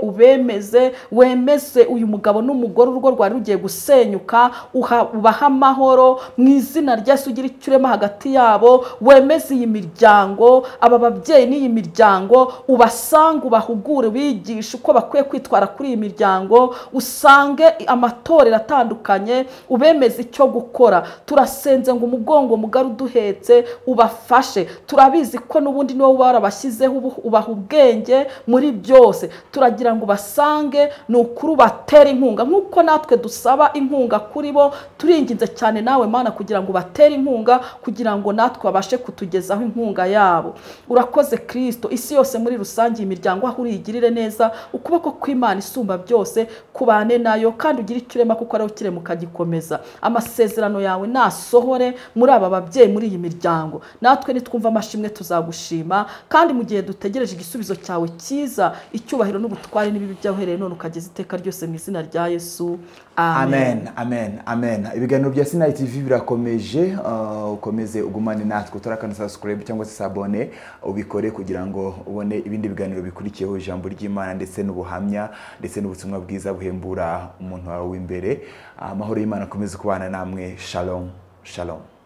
wemeze uyu mugabo n'umugore urugo rwari rugiye gusenyuka ubaha amahoro mu izina rya Yesu ugira icyo urema hagati yabo wemeze iyi miryango aba babyeyi n'iyi miryango ubasanga ubahugure bigisha uko bakwiye kwitwara kuri iyi miryango usange amatorero atandukanye ubemeze icyo gukora turasenze ngo umugongo mugari uduhetse ubafashe turabizi ko n'ubundi niwo warabashyizeho ubaha ubwenge muri byose turagira ngo basange n'ukuri batera inkunga nk'uko natwe dusaba inkunga kuri bo turinginze cyane nawe Mana kugira ngo batere inkunga kugira ngo natwe babashe kutugezaho inkunga yabo urakoze Kristo isi yose muri rusange imiryango aho urigirire neza ukuboko kw'Imana isumba byose kubane nayo kandi ugira icyo urema kuko ari ukire mukagikomeza amasezerano yawe nasohore muri aba babyeyi muri iyi miryango natwe nitwumva amashimwe tuzagushima kandi mu gihe dutegereje igisubizo cyawe cyiza icyubahiro n'ubutware n'ibibi byahereye none ukageza iteka ryose mu izina rya Yesu amen amen amen ibiganiro bya SINAI TV birakomeje ukomeze ugumane natwe utarakana subscribe cyangwa se abone ubikore kugira ngo ubone ibindi biganiro bikurikiyeho ijambo ry'Imana ndetse n'ubuhamya ndetse n'ubutumwa bwiza buhembura umuntu wawe w'imbere amahoro y'Imana akomeze kubana namwe shalom shalom